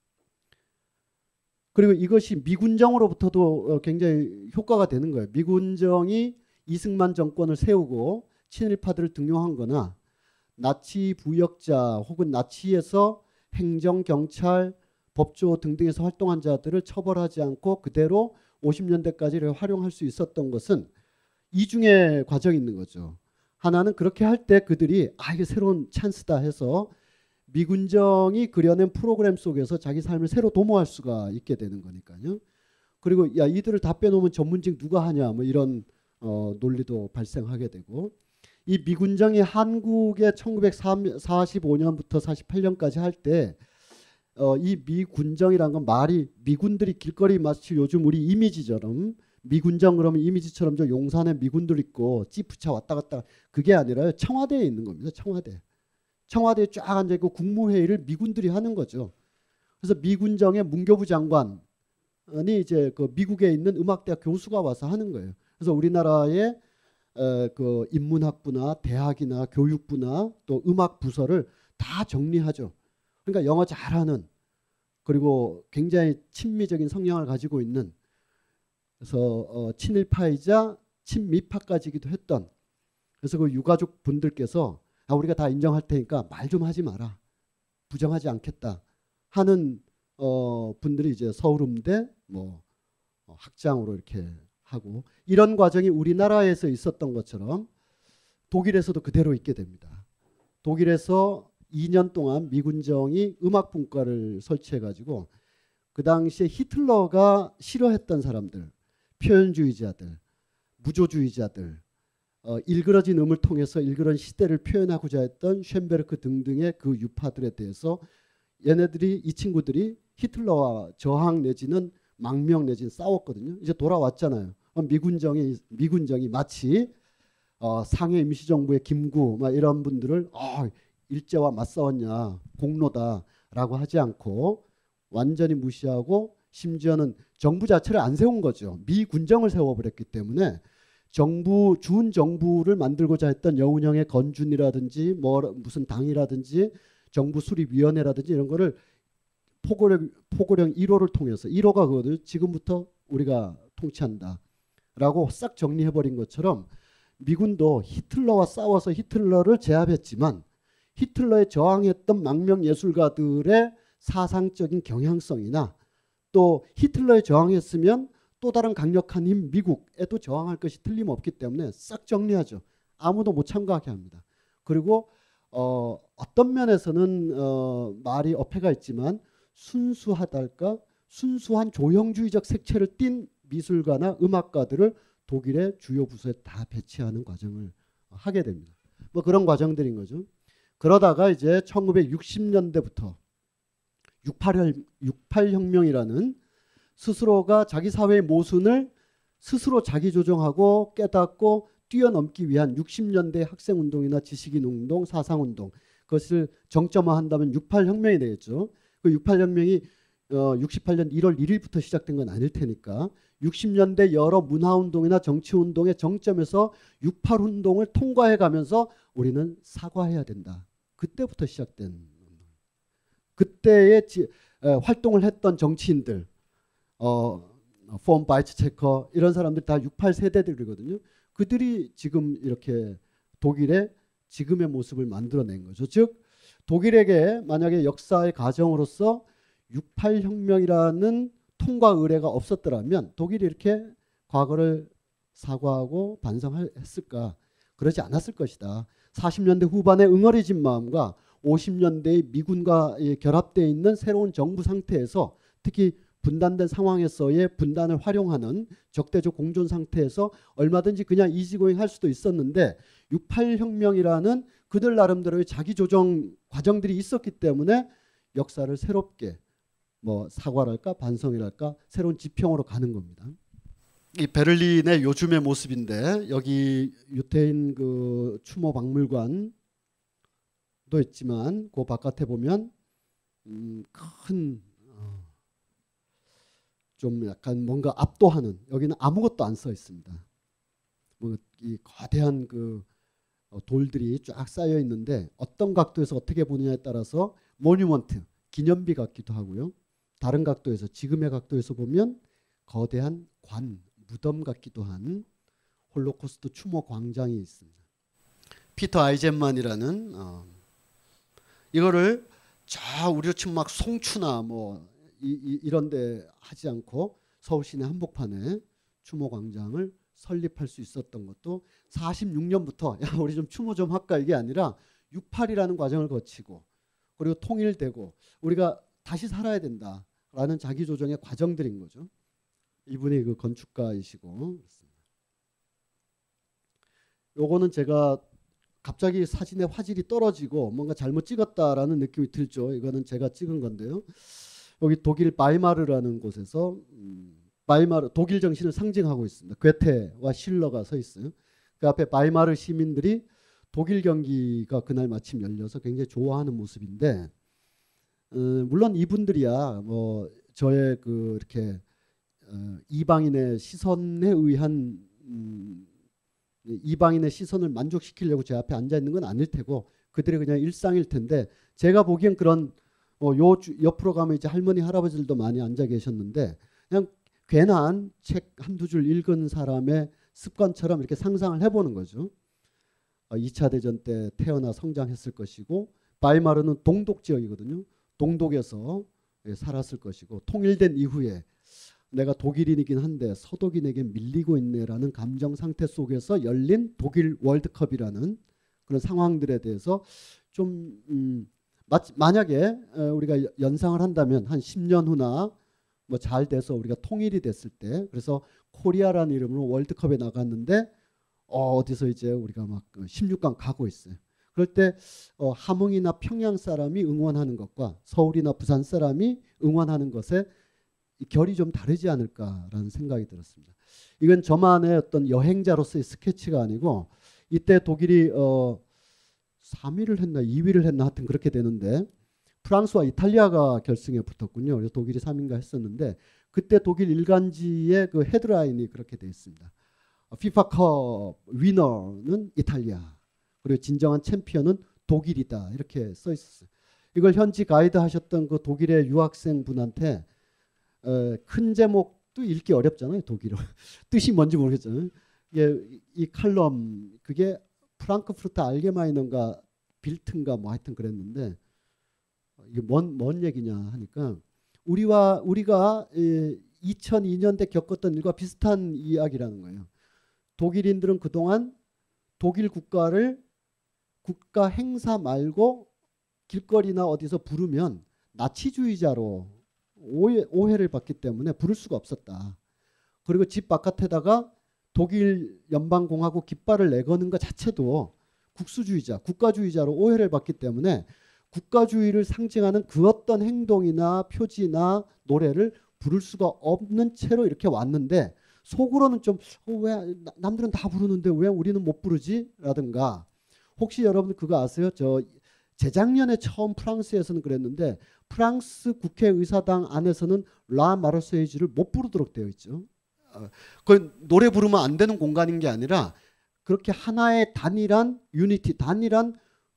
그리고 이것이 미군정으로부터도 굉장히 효과가 되는 거예요. 미군정이 이승만 정권을 세우고 친일파들을 등용한 거나 나치 부역자 혹은 나치에서 행정, 경찰, 법조 등등에서 활동한 자들을 처벌하지 않고 그대로 50년대까지 활용할 수 있었던 것은 이중의 과정이 있는 거죠. 하나는 그렇게 할 때 그들이 이게 새로운 찬스다 해서 미군정이 그려낸 프로그램 속에서 자기 삶을 새로 도모할 수가 있게 되는 거니까요. 그리고 이들을 다 빼놓으면 전문직 누가 하냐 뭐 이런 논리도 발생하게 되고 이 미군정이 한국에 1945년부터 48년까지 할 때 이 미군정이라는 건 말이 미군들이 길거리 마치 요즘 우리 이미지처럼 미군정 그러면 이미지처럼 저 용산에 미군들 있고 지프차 왔다 갔다 그게 아니라요. 청와대에 있는 겁니다. 청와대에 쫙 앉아있고 국무회의를 미군들이 하는 거죠. 그래서 미군정의 문교부 장관이 이제 그 미국에 있는 음악대학 교수가 와서 하는 거예요. 그래서 우리나라의 그 인문학부나 대학이나 교육부나 또 음악 부서를 다 정리하죠. 그러니까 영어 잘하는 그리고 굉장히 친미적인 성향을 가지고 있는 그래서 친일파이자 친미파까지기도 했던 그래서 그 유가족 분들께서 우리가 다 인정할 테니까 말 좀 하지 마라. 부정하지 않겠다 하는 분들이 이제 서울음대 뭐 학장으로 이렇게 하고 이런 과정이 우리나라에서 있었던 것처럼 독일에서도 그대로 있게 됩니다. 독일에서 2년 동안 미군정이 음악분과를 설치해가지고 그 당시에 히틀러가 싫어했던 사람들, 표현주의자들, 무조주의자들, 일그러진 음을 통해서 일그러진 시대를 표현하고자 했던 쉔베르크 등등의 그 유파들에 대해서 얘네들이 이 친구들이 히틀러와 저항 내지는 망명 내지는 싸웠거든요. 이제 돌아왔잖아요. 미군정이 마치 상해 임시정부의 김구 막 이런 분들을 일제와 맞싸웠냐 공로다라고 하지 않고 완전히 무시하고 심지어는 정부 자체를 안 세운 거죠. 미군정을 세워버렸기 때문에 준 정부를 만들고자 했던 여운형의 건준이라든지 무슨 당이라든지 정부 수립위원회라든지 이런 거를 포고령 1호를 통해서 1호가 그거를 지금부터 우리가 통치한다라고 싹 정리해버린 것처럼 미군도 히틀러와 싸워서 히틀러를 제압했지만 히틀러에 저항했던 망명 예술가들의 사상적인 경향성이나 또 히틀러에 저항했으면 또 다른 강력한 힘 미국에도 저항할 것이 틀림없기 때문에 싹 정리하죠. 아무도 못 참가하게 합니다. 그리고 어떤 면에서는 말이 어폐가 있지만 순수하달까 순수한 조형주의적 색채를 띤 미술가나 음악가들을 독일의 주요 부서에 다 배치하는 과정을 하게 됩니다. 뭐 그런 과정들인 거죠. 그러다가 이제 1960년대부터 68혁명이라는 스스로가 자기 사회의 모순을 스스로 자기 조정하고 깨닫고 뛰어넘기 위한 60년대 학생운동이나 지식인운동, 사상운동 그것을 정점화한다면 68혁명이 되겠죠. 그 68혁명이 68년 1월 1일부터 시작된 건 아닐 테니까 60년대 여러 문화운동이나 정치운동의 정점에서 68운동을 통과해 가면서 우리는 사과해야 된다. 그때부터 시작된 그때의 활동을 했던 정치인들 폰 바이츠체커 이런 사람들 다 68세대들이거든요. 그들이 지금 이렇게 독일의 지금의 모습을 만들어낸 거죠. 즉 독일에게 만약에 역사의 과정으로서 68혁명이라는 통과 의례가 없었더라면 독일이 이렇게 과거를 사과하고 반성했을까? 그러지 않았을 것이다. 40년대 후반에 응어리진 마음과 50년대의 미군과 결합되어 있는 새로운 정부 상태에서 특히 분단된 상황에서의 분단을 활용하는 적대적 공존 상태에서 얼마든지 그냥 이지고잉 할 수도 있었는데 68혁명이라는 그들 나름대로의 자기 조정 과정들이 있었기 때문에 역사를 새롭게 뭐 사과랄까 반성이랄까 새로운 지평으로 가는 겁니다. 이 베를린의 요즘의 모습인데 여기 유태인 그 추모 박물관도 있지만 그 바깥에 보면 큰 좀 약간 뭔가 압도하는 여기는 아무것도 안 써 있습니다. 뭐 이 거대한 그 돌들이 쫙 쌓여 있는데 어떤 각도에서 어떻게 보느냐에 따라서 모뉴먼트 기념비 같기도 하고요. 다른 각도에서 지금의 각도에서 보면 거대한 무덤 같기도 한 홀로코스트 추모 광장이 있습니다. 피터 아이젠만이라는 이거를 저 우리로 치면 막 송추나 뭐 이런데 하지 않고 서울 시내 한복판에 추모 광장을 설립할 수 있었던 것도 46년부터 야 우리 좀 추모 좀 할까 이게 아니라 68이라는 과정을 거치고 그리고 통일되고 우리가 다시 살아야 된다라는 자기 조정의 과정들인 거죠. 이분이 그 건축가이시고 요거는 제가 갑자기 사진의 화질이 떨어지고 뭔가 잘못 찍었다라는 느낌이 들죠. 이거는 제가 찍은 건데요. 여기 독일 바이마르라는 곳에서 바이마르 독일 정신을 상징하고 있습니다. 괴테와 실러가 서 있어요. 그 앞에 바이마르 시민들이 독일 경기가 그날 마침 열려서 굉장히 좋아하는 모습인데 물론 이분들이야 뭐 저의 그 이렇게 이방인의 시선에 의한 이방인의 시선을 만족시키려고 제 앞에 앉아 있는 건 아닐 테고 그들의 그냥 일상일 텐데 제가 보기엔 그런 요 옆으로 가면 이제 할머니 할아버지들도 많이 앉아 계셨는데 그냥 괜한 책 한두 줄 읽은 사람의 습관처럼 이렇게 상상을 해보는 거죠. 2차 대전 때 태어나 성장했을 것이고 바이마르는 동독 지역이거든요. 동독에서 살았을 것이고 통일된 이후에 내가 독일인이긴 한데 서독인에게 밀리고 있네라는 감정 상태 속에서 열린 독일 월드컵이라는 그런 상황들에 대해서 좀 만약에 우리가 연상을 한다면 한 10년 후나 뭐 잘 돼서 우리가 통일이 됐을 때 그래서 코리아라는 이름으로 월드컵에 나갔는데 어디서 이제 우리가 막 16강 가고 있어요. 그럴 때 함흥이나 평양 사람이 응원하는 것과 서울이나 부산 사람이 응원하는 것에 결이 좀 다르지 않을까라는 생각이 들었습니다. 이건 저만의 어떤 여행자로서의 스케치가 아니고 이때 독일이 3위를 했나 2위를 했나 하여튼 그렇게 되는데 프랑스와 이탈리아가 결승에 붙었군요. 그래서 독일이 3위인가 했었는데 그때 독일 일간지의 그 헤드라인이 그렇게 되어 있습니다. 피파컵 위너는 이탈리아 그리고 진정한 챔피언은 독일이다 이렇게 써 있었어요. 이걸 현지 가이드 하셨던 그 독일의 유학생 분한테 큰 제목도 읽기 어렵잖아요. 독일어 뜻이 뭔지 모르겠잖아요. 이 칼럼 그게 프랑크푸르트 알게마이너인가 빌트인가 뭐 하여튼 그랬는데 이게 뭔 얘기냐 하니까 우리가 2002년대 겪었던 일과 비슷한 이야기라는 거예요. 독일인들은 그동안 독일 국가를 국가 행사 말고 길거리나 어디서 부르면 나치주의자로 오해를 받기 때문에 부를 수가 없었다. 그리고 집 바깥에다가 독일 연방공화국 깃발을 내거는 것 자체도 국수주의자, 국가주의자로 오해를 받기 때문에 국가주의를 상징하는 그 어떤 행동이나 표지나 노래를 부를 수가 없는 채로 이렇게 왔는데 속으로는 좀 왜 남들은 다 부르는데 왜 우리는 못 부르지? 라든가 혹시 여러분 그거 아세요? 재작년에 처음 프랑스에서는 그랬는데 프랑스 국회의사당 안에서는 라 마르세이주를 못 부르도록 되어 있죠. 그 노래 부르면 안 되는 공간인 게 아니라 그렇게 하나의 단일한 유니티, 단일한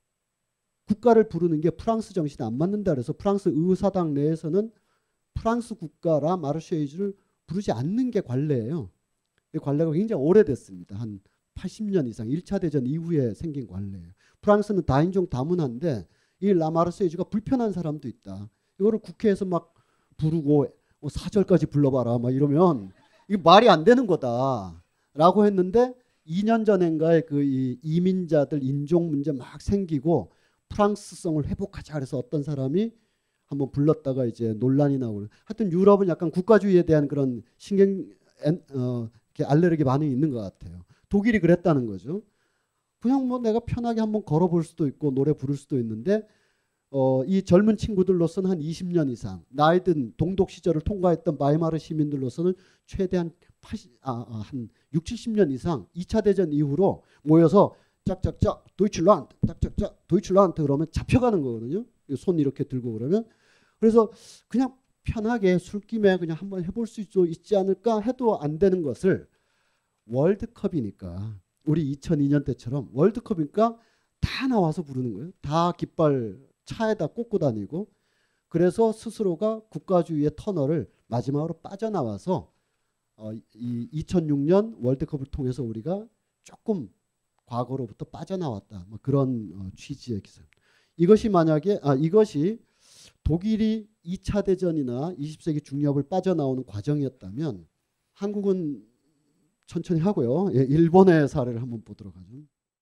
국가를 부르는 게 프랑스 정신에 안 맞는다 그래서 프랑스 의사당 내에서는 프랑스 국가 라 마르세이주를 부르지 않는 게 관례예요. 이 관례가 굉장히 오래됐습니다. 한 80년 이상 1차 대전 이후에 생긴 관례예요. 프랑스는 다인종 다문화인데 이 라마르세이주가 불편한 사람도 있다. 이거를 국회에서 막 부르고 4절까지 불러봐라 막 이러면 이게 말이 안 되는 거다라고 했는데 2년 전인가에 그 이민자들 인종 문제 막 생기고 프랑스성을 회복하자 그래서 어떤 사람이 한번 불렀다가 이제 논란이 나오고 하여튼 유럽은 약간 국가주의에 대한 그런 알레르기 반응이 있는 것 같아요. 독일이 그랬다는 거죠. 그냥 뭐 내가 편하게 한번 걸어볼 수도 있고 노래 부를 수도 있는데 이 젊은 친구들로서는 한 20년 이상 나이든 동독 시절을 통과했던 바이마르 시민들로서는 최대한 한 6, 70년 이상 2차 대전 이후로 모여서 짝짝짝 도이칠란드 짝짝짝 도이칠란드 그러면 잡혀가는 거거든요. 손 이렇게 들고 그러면 그래서 그냥 편하게 술김에 그냥 한번 해볼 수 있지 않을까 해도 안 되는 것을 월드컵이니까 우리 2002년 때처럼 월드컵이니까 다 나와서 부르는 거예요. 다 깃발 차에다 꽂고 다니고 그래서 스스로가 국가주의의 터널을 마지막으로 빠져나와서 이 2006년 월드컵을 통해서 우리가 조금 과거로부터 빠져나왔다. 뭐 그런 취지의 기사입니다. 이것이 만약에 이것이 독일이 2차 대전이나 20세기 중엽을 빠져나오는 과정이었다면 한국은 천천히 하고요. 일본의 사례를 한번 보도록 하죠.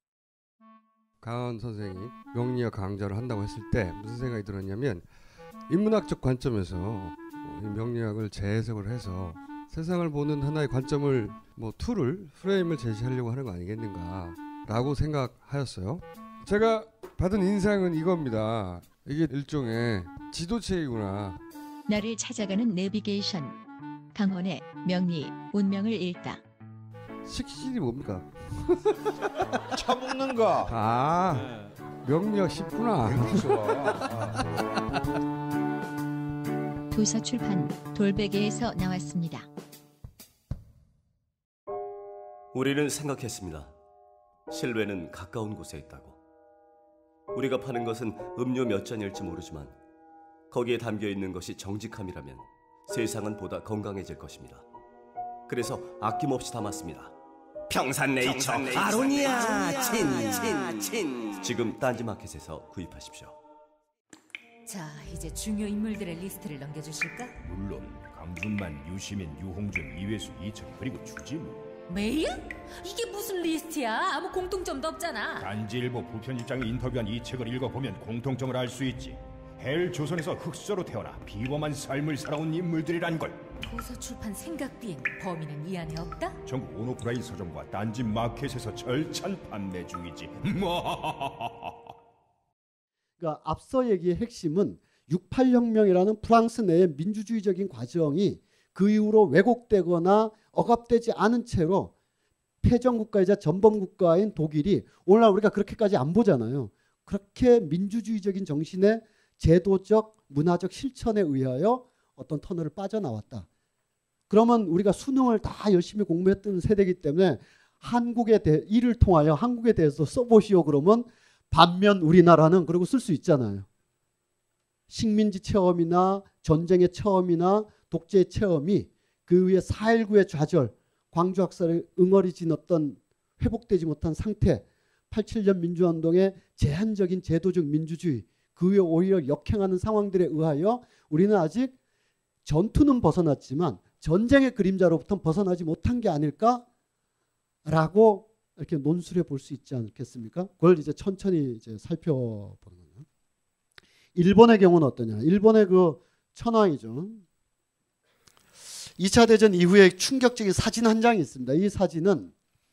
강원 선생이 명리학 강좌를 한다고 했을 때 무슨 생각이 들었냐면 인문학적 관점에서 명리학을 재해석을 해서 세상을 보는 하나의 관점을 프레임을 제시하려고 하는 거 아니겠는가라고 생각하였어요. 제가 받은 인상은 이겁니다. 이게 일종의 지도체이구나. 나를 찾아가는 내비게이션. 강원의 명리 운명을 읽다. 식신이 뭡니까? 차 먹는 거. 명리학 쉽구나. 도서출판 돌베개에서 나왔습니다. 우리는 생각했습니다. 실외는 가까운 곳에 있다고. 우리가 파는 것은 음료 몇 잔일지 모르지만 거기에 담겨있는 것이 정직함이라면 세상은 보다 건강해질 것입니다. 그래서 아낌없이 담았습니다. 평산네이처 아로니아 친. 지금 딴지마켓에서 구입하십시오. 자, 이제 중요 인물들의 리스트를 넘겨주실까? 물론 강준만, 유시민, 유홍준, 이회수, 이철 그리고 주지무. 메일? 이게 무슨 리스트야? 아무 공통점도 없잖아. 단지일보 부편집장이 인터뷰한 이 책을 읽어보면 공통점을 알 수 있지. 헬 조선에서 흑수저로 태어나 비범한 삶을 살아온 인물들이란 걸. 도서출판 생각비엔 범인은 이 안에 없다? 전국 온오프라인 서점과 딴지 마켓에서 절찬 판매 중이지. 그러니까 앞서 얘기의 핵심은 68혁명이라는 프랑스 내의 민주주의적인 과정이 그 이후로 왜곡되거나 억압되지 않은 채로 패전국가이자 전범국가인 독일이 오늘날 우리가 그렇게까지 안 보잖아요. 그렇게 민주주의적인 정신의 제도적 문화적 실천에 의하여 어떤 터널을 빠져나왔다. 그러면 우리가 수능을 다 열심히 공부했던 세대이기 때문에 이를 통하여 한국에 대해서 써보시오 그러면 반면 우리나라는 그러고 쓸 수 있잖아요. 식민지 체험이나 전쟁의 체험이나 독재의 체험이 그 위에 4.19의 좌절, 광주 학살의 응어리진 어떤 회복되지 못한 상태, 87년 민주화운동의 제한적인 제도적 민주주의, 그 위에 오히려 역행하는 상황들에 의하여 우리는 아직 전투는 벗어났지만 전쟁의 그림자로부터 벗어나지 못한 게 아닐까라고 이렇게 논술해 볼 수 있지 않겠습니까? 그걸 이제 천천히 이제 살펴보는 거예요. 일본의 경우는 어떠냐? 일본의 그 천황이죠. 2차 대전 이후에 충격적인 사진 한 장이 있습니다. 이 사진은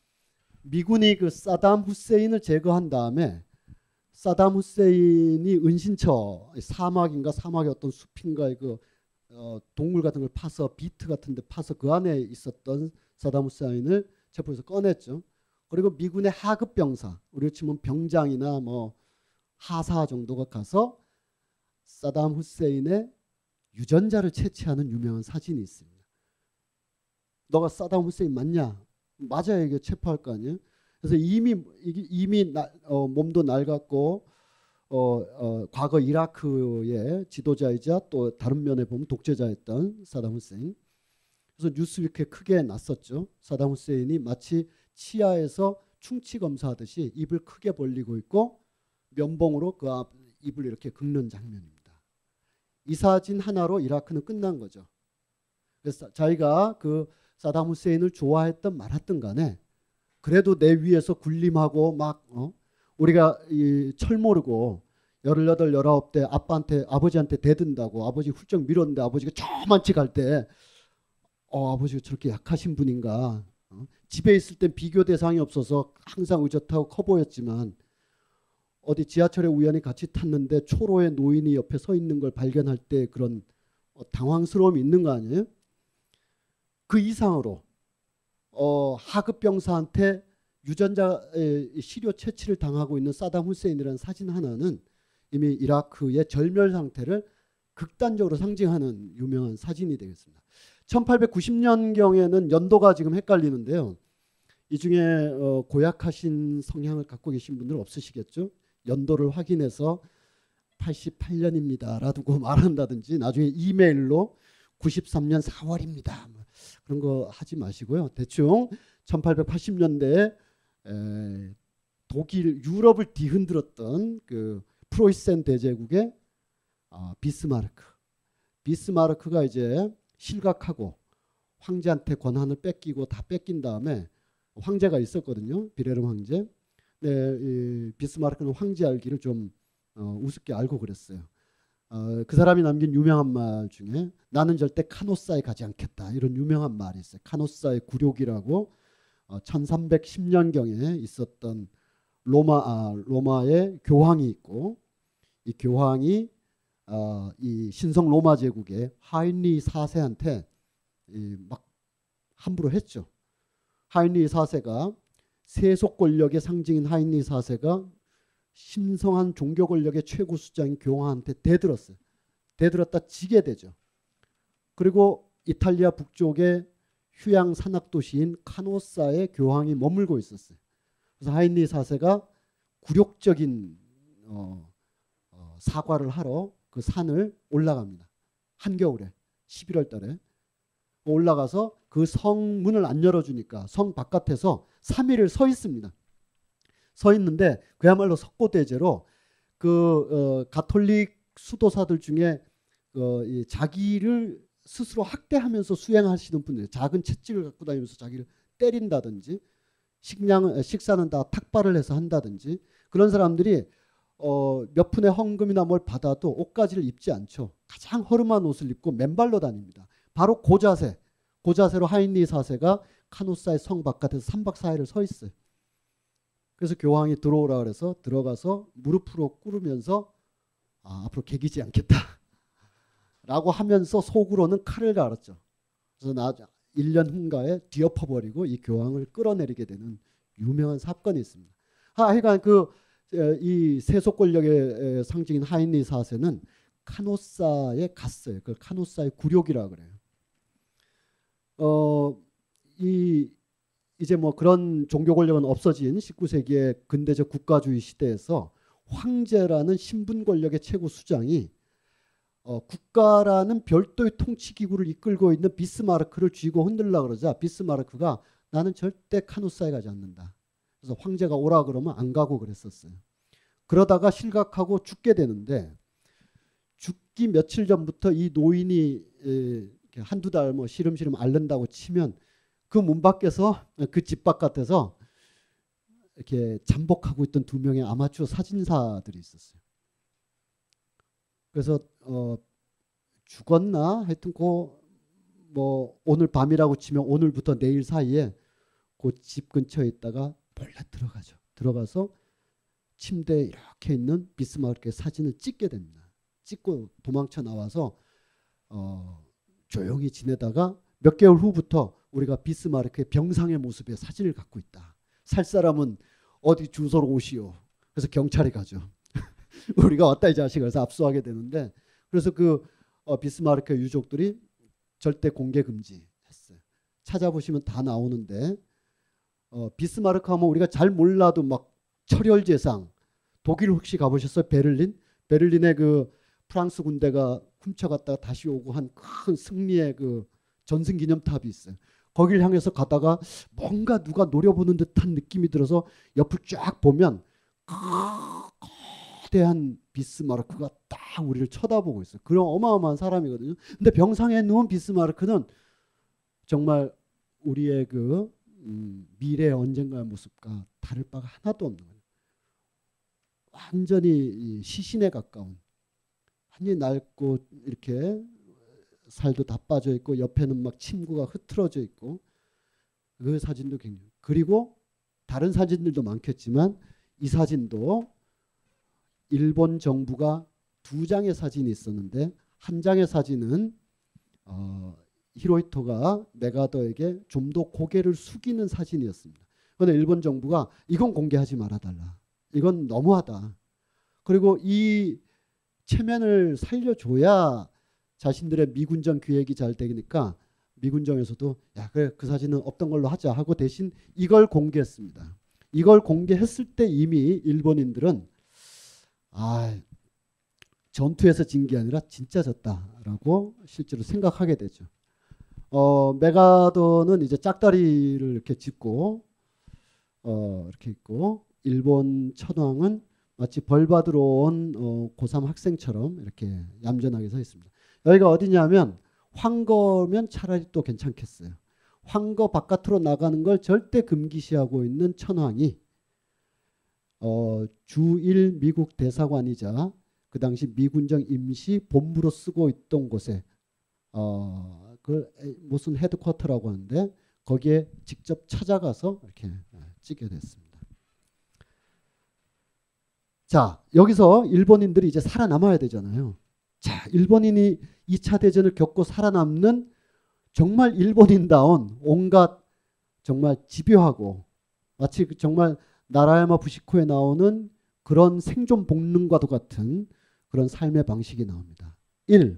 미군이 그 사담 후세인을 제거한 다음에 사담 후세인이 은신처 사막인가 사막의 어떤 숲인가의 그 동물 같은 걸 파서 비트 같은 데 파서 그 안에 있었던 사담 후세인을 체포해서 꺼냈죠. 그리고 미군의 하급 병사, 우리로 치면 병장이나 뭐 하사 정도가 가서 사담 후세인의 유전자를 채취하는 유명한 사진이 있습니다. 너가 사담 후세인 맞냐? 맞아야 이게 체포할 거 아니에요? 그래서 이미 몸도 낡았고 과거 이라크의 지도자이자 또 다른 면에 보면 독재자였던 사담 후세인. 그래서 뉴스위크에 크게 났었죠. 사담 후세인이 마치 치아에서 충치 검사하듯이 입을 크게 벌리고 있고 면봉으로 그 입을 이렇게 긁는 장면입니다. 이 사진 하나로 이라크는 끝난 거죠. 그래서 자기가 그 사담 후세인을 좋아했던 말았던 간에 그래도 내 위에서 군림하고 막 우리가 이 철 모르고 18, 19대 아버지한테 대든다고 아버지 훌쩍 밀었는데 아버지가 저만치 갈 때 아버지가 저렇게 약하신 분인가. 집에 있을 땐 비교 대상이 없어서 항상 의젓하고 커 보였지만 어디 지하철에 우연히 같이 탔는데 초로의 노인이 옆에 서 있는 걸 발견할 때 그런 당황스러움이 있는 거 아니에요? 그 이상으로 하급 병사한테 유전자 시료 채취를 당하고 있는 사담 후세인이라는 사진 하나는 이미 이라크의 절멸 상태를 극단적으로 상징하는 유명한 사진이 되겠습니다. 1890년경에는 연도가 지금 헷갈리는데요. 이 중에 고약하신 성향을 갖고 계신 분들은 없으시겠죠. 연도를 확인해서 88년입니다 라고 말한다든지 나중에 이메일로 93년 4월입니다. 그런 거 하지 마시고요. 대충 1880년대에 독일, 유럽을 뒤흔들었던 그 프로이센 대제국의 비스마르크가 이제 실각하고 황제한테 권한을 뺏기고 다 뺏긴 다음에 황제가 있었거든요. 비레름 황제. 네, 이 비스마르크는 황제 알기를 좀 우습게 알고 그랬어요. 그 사람이 남긴 유명한 말 중에 나는 절대 카노사에 가지 않겠다 이런 유명한 말이 있어요. 카노사의 굴욕이라고 1310년경에 있었던 로마의 교황이 있고 이 교황이 이 신성 로마 제국의 하인리 4세한테 막 함부로 했죠. 하인리 4세가 세속 권력의 상징인 하인리 4세가 신성한 종교 권력의 최고 수장인 교황한테 대들었어요. 대들었다 지게 되죠. 그리고 이탈리아 북쪽의 휴양 산악 도시인 카노사에 교황이 머물고 있었어요. 그래서 하인리 4세가 굴욕적인 사과를 하러 그 산을 올라갑니다. 한겨울에 11월 달에 올라가서 그 성문을 안 열어주니까 성 바깥에서 3일을 서 있습니다. 서 있는데 그야말로 석고대죄로 그 가톨릭 수도사들 중에 자기를 스스로 학대하면서 수행하시는 분들, 작은 채찍을 갖고 다니면서 자기를 때린다든지 식사는 다 탁발을 해서 한다든지 그런 사람들이 몇 푼의 헌금이나 뭘 받아도 옷가지를 입지 않죠. 가장 허름한 옷을 입고 맨발로 다닙니다. 바로 고자세로 하인리 4세가 카노사의 성 바깥에서 3박 4일을 서 있어요. 그래서 교황이 들어오라 그래서 들어가서 무릎으로 꿇으면서 앞으로 개기지 않겠다 라고 하면서 속으로는 칼을 갈았죠. 그래서 1년 후인가에 뒤엎어버리고 이 교황을 끌어내리게 되는 유명한 사건이 있습니다. 하여간 이 세속 권력의 상징인 하인리 4세는 카노사에 갔어요. 그 카노사의 굴욕이라 그래요. 이제 뭐 그런 종교 권력은 없어진 19세기의 근대적 국가주의 시대에서 황제라는 신분 권력의 최고 수장이 국가라는 별도의 통치 기구를 이끌고 있는 비스마르크를 쥐고 흔들라 그러자 비스마르크가 나는 절대 카누사에 가지 않는다. 그래서 황제가 오라 그러면 안 가고 그랬었어요. 그러다가 실각하고 죽게 되는데 죽기 며칠 전부터 이 노인이 한두 달 뭐 시름시름 앓는다고 치면 그 문 밖에서 그 집 바깥에서 이렇게 잠복하고 있던 2명의 아마추어 사진사들이 있었어요. 그래서 죽었나 하여튼 뭐 오늘 밤이라고 치면 오늘부터 내일 사이에 그 집 근처에 있다가 몰래 들어가죠. 들어가서 침대에 이렇게 있는 비스마르크의 사진을 찍게 됩니다. 찍고 도망쳐 나와서 조용히 지내다가 몇 개월 후부터 우리가 비스마르크의 병상의 모습의 사진을 갖고 있다. 살 사람은 어디 주소로 오시오. 그래서 경찰이 가죠. 우리가 왔다 이 자식을. 그래서 압수하게 되는데 그래서 그 비스마르크 유족들이 절대 공개 금지했어요. 찾아보시면 다 나오는데 비스마르크 하면 우리가 잘 몰라도 막 철혈제상 독일 혹시 가보셨어요? 베를린에 그 프랑스 군대가 훔쳐갔다가 다시 오고 한 큰 승리의 그 전승기념탑이 있어요. 거기를 향해서 가다가 뭔가 누가 노려보는 듯한 느낌이 들어서 옆을 쫙 보면 거대한 비스마르크가 딱 우리를 쳐다보고 있어요. 그런 어마어마한 사람이거든요. 근데 병상에 누운 비스마르크는 정말 우리의 그 미래의 언젠가의 모습과 다를 바가 하나도 없는 거예요. 완전히 시신에 가까운, 완전히 낡고 이렇게 살도 다 빠져 있고 옆에는 막 침구가 흐트러져 있고 그 사진도 굉장히, 그리고 다른 사진들도 많겠지만 이 사진도 일본 정부가 2장의 사진이 있었는데 한 장의 사진은 히로히토가 메가더에게 좀 더 고개를 숙이는 사진이었습니다. 그런데 일본 정부가 이건 공개하지 말아달라. 이건 너무하다. 그리고 이 체면을 살려줘야 자신들의 미군정 기획이 잘 되니까 미군정에서도 야 그래 그 사진은 없던 걸로 하자 하고 대신 이걸 공개했습니다. 이걸 공개했을 때 이미 일본인들은 전투에서 진 게 아니라 진짜 졌다라고 실제로 생각하게 되죠. 메가더는 이제 짝다리를 이렇게 짚고 이렇게 있고 일본 천황은 마치 벌 받으러 온 고3 학생처럼 이렇게 얌전하게 서 있습니다. 여기가 어디냐면 황거면 차라리 또 괜찮겠어요. 황거 바깥으로 나가는 걸 절대 금기시하고 있는 천황이 주1 미국 대사관이자 그 당시 미군정 임시 본부로 쓰고 있던 곳에 그 무슨 헤드쿼터라고 하는데 거기에 직접 찾아가서 이렇게 찍게 됐습니다. 자, 여기서 일본인들이 이제 살아남아야 되잖아요. 자, 일본인이 2차 대전을 겪고 살아남는 정말 일본인다운 온갖 정말 집요하고 마치 정말 나라야마 부시코에 나오는 그런 생존 본능과도 같은 그런 삶의 방식이 나옵니다. 1.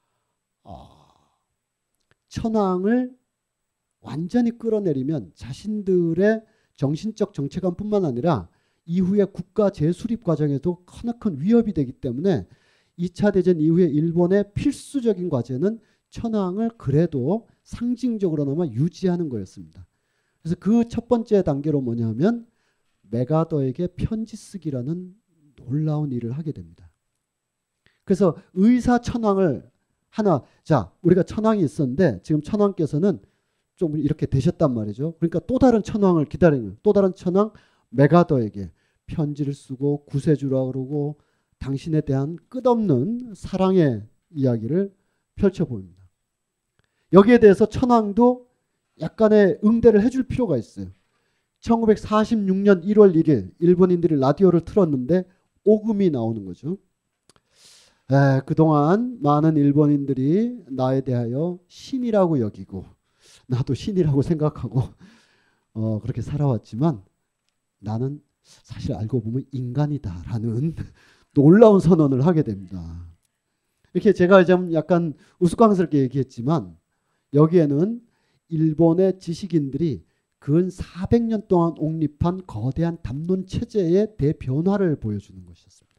천황을 완전히 끌어내리면 자신들의 정신적 정체감뿐만 아니라 이후에 국가 재수립 과정에도 크나큰 위협이 되기 때문에 2차 대전 이후에 일본의 필수적인 과제는 천황을 그래도 상징적으로나마 유지하는 거였습니다. 그래서 그 첫 번째 단계로 뭐냐면 메가더에게 편지 쓰기라는 놀라운 일을 하게 됩니다. 그래서 의사 천황을 하나, 자 우리가 천황이 있었는데 지금 천황께서는 좀 이렇게 되셨단 말이죠. 그러니까 또 다른 천황을 기다리는, 또 다른 천황 메가더에게 편지를 쓰고 구세주라 그러고 당신에 대한 끝없는 사랑의 이야기를 펼쳐 보입니다. 여기에 대해서 천황도 약간의 응대를 해줄 필요가 있어요. 1946년 1월 1일 일본인들이 라디오를 틀었는데 오금이 나오는 거죠. 그동안 많은 일본인들이 나에 대하여 신이라고 여기고 나도 신이라고 생각하고 그렇게 살아왔지만 나는 사실 알고 보면 인간이다라는 놀라운 선언을 하게 됩니다. 이렇게 제가 좀 약간 우스꽝스럽게 얘기했지만 여기에는 일본의 지식인들이 근 400년 동안 옹립한 거대한 담론 체제의 대변화를 보여주는 것이었습니다.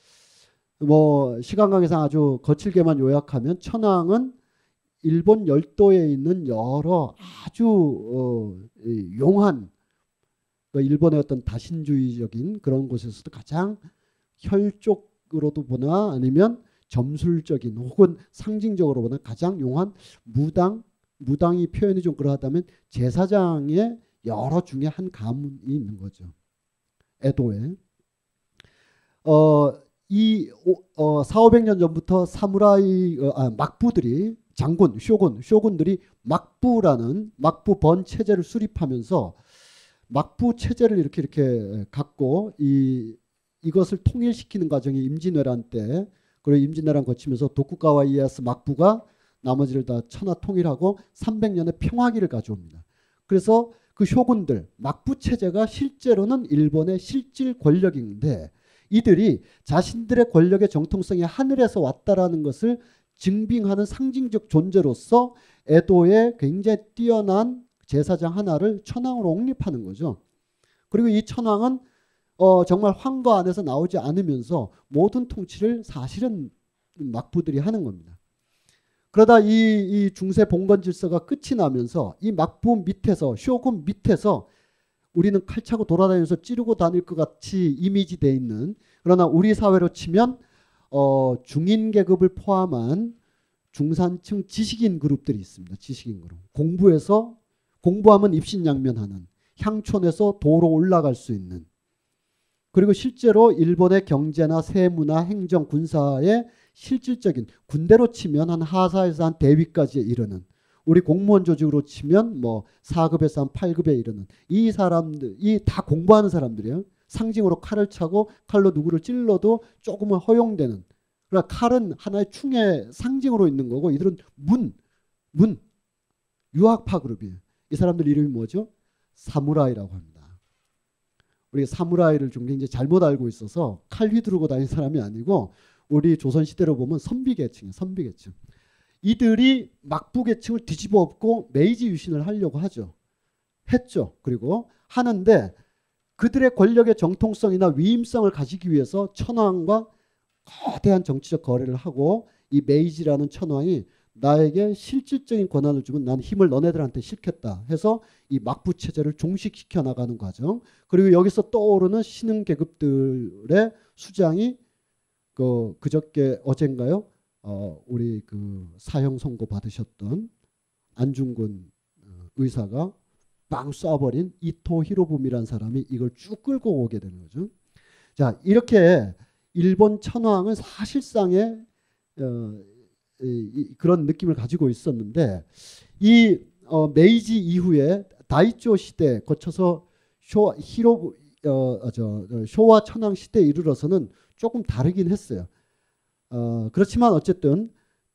뭐 시간 관계상 아주 거칠게만 요약하면 천황은 일본 열도에 있는 여러 아주 용한 일본의 어떤 다신주의적인 그런 곳에서도 가장 혈족으로도 보나 아니면 점술적인 혹은 상징적으로 보나 가장 용한 무당이 표현이 좀 그러하다면 제사장의 여러 중에 한 가문이 있는 거죠. 에도에. 400~500년 전부터 사무라이 막부들이 장군, 쇼군들이 막부 번 체제를 수립하면서 막부 체제를 이렇게 갖고 이것을 통일시키는 과정이 임진왜란 때 그리고 임진왜란 거치면서 도쿠가와 이에야스 막부가 나머지를 다 천하 통일하고 300년의 평화기를 가져옵니다. 그래서 그 쇼군들 막부 체제가 실제로는 일본의 실질 권력인데 이들이 자신들의 권력의 정통성이 하늘에서 왔다라는 것을 증빙하는 상징적 존재로서 에도의 굉장히 뛰어난 제사장 하나를 천황으로 옹립하는 거죠. 그리고 이 천황은 정말 황거 안에서 나오지 않으면서 모든 통치를 사실은 막부들이 하는 겁니다. 그러다 이 중세 봉건 질서가 끝이 나면서 이 막부 밑에서 쇼군 밑에서 우리는 칼 차고 돌아다니면서 찌르고 다닐 것 같이 이미지돼 있는 그러나 우리 사회로 치면 중인 계급을 포함한 중산층 지식인 그룹들이 있습니다. 지식인 그룹. 공부하면 입신양면하는 향촌에서 도로 올라갈 수 있는 그리고 실제로 일본의 경제나 세무나 행정, 군사의 실질적인 군대로 치면 한 하사에서 한 대위까지 이르는 우리 공무원 조직으로 치면 뭐 4급에서 한 8급에 이르는 이 사람들이 다 공부하는 사람들이에요. 상징으로 칼을 차고 칼로 누구를 찔러도 조금은 허용되는 그러니까 칼은 하나의 충의 상징으로 있는 거고 이들은 유학파 그룹이에요. 이 사람들 이름이 뭐죠? 사무라이라고 합니다. 우리가 사무라이를 좀 굉장히 잘못 알고 있어서 칼 휘두르고 다니는 사람이 아니고 우리 조선시대로 보면 선비계층이에요. 선비계층. 이들이 막부계층을 뒤집어 엎고 메이지 유신을 하려고 했죠. 그리고 하는데 그들의 권력의 정통성이나 위임성을 가지기 위해서 천황과 거대한 정치적 거래를 하고 이 메이지라는 천황이 나에게 실질적인 권한을 주면 난 힘을 너네들한테 실겠다 해서 이 막부 체제를 종식시켜 나가는 과정 그리고 여기서 떠오르는 신흥 계급들의 수장이 그저께 어젠가요 우리 그 사형 선고 받으셨던 안중근 의사가 빵 쏴버린 이토 히로부미라는 사람이 이걸 쭉 끌고 오게 되는 거죠. 자 이렇게 일본 천황은 사실상의 그런 느낌을 가지고 있었는데 이 메이지 이후에 다이쪼 시대 거쳐서 쇼와 천황 시대에 이르러서는 조금 다르긴 했어요. 그렇지만 어쨌든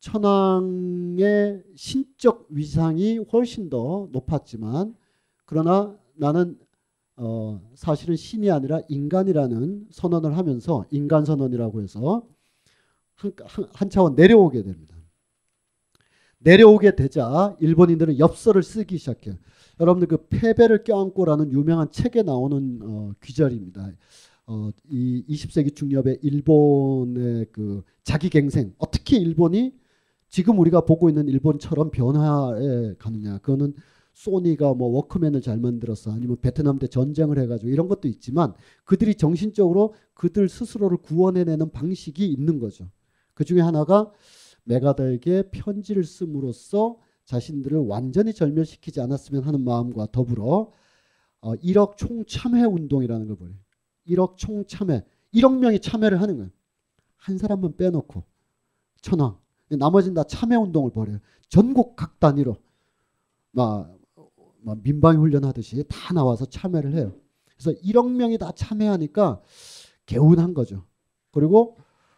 천황의 신적 위상이 훨씬 더 높았지만 그러나 나는 사실은 신이 아니라 인간이라는 선언을 하면서 인간선언이라고 해서 한 차원 내려오게 됩니다. 내려오게 되자 일본인들은 엽서를 쓰기 시작해요. 여러분들 그 패배를 껴안고라는 유명한 책에 나오는 귀절입니다. 이 20세기 중엽의 일본의 그 자기갱생 어떻게 일본이 지금 우리가 보고 있는 일본처럼 변화해 가느냐. 그거는 소니가 뭐 워크맨을 잘 만들었어 아니면 베트남 때 전쟁을 해가지고 이런 것도 있지만 그들이 정신적으로 그들 스스로를 구원해내는 방식이 있는 거죠. 그 중에 하나가 메가더에게 편지를 씀으로써 자신들을 완전히 절멸시키지 않았으면 하는 마음과 더불어 1억 총참회 운동이라는 걸 벌여요. 1억 총참회 1억 명이 참여를 하는 거예요. 한 사람만 빼놓고 천황 나머지는 다 참회 운동을 벌여요. 전국 각 단위로 막 민방위 훈련하듯이 다 나와서 참여를 해요. 그래서 1억 명이 다 참여하니까 개운한 거죠. 그리고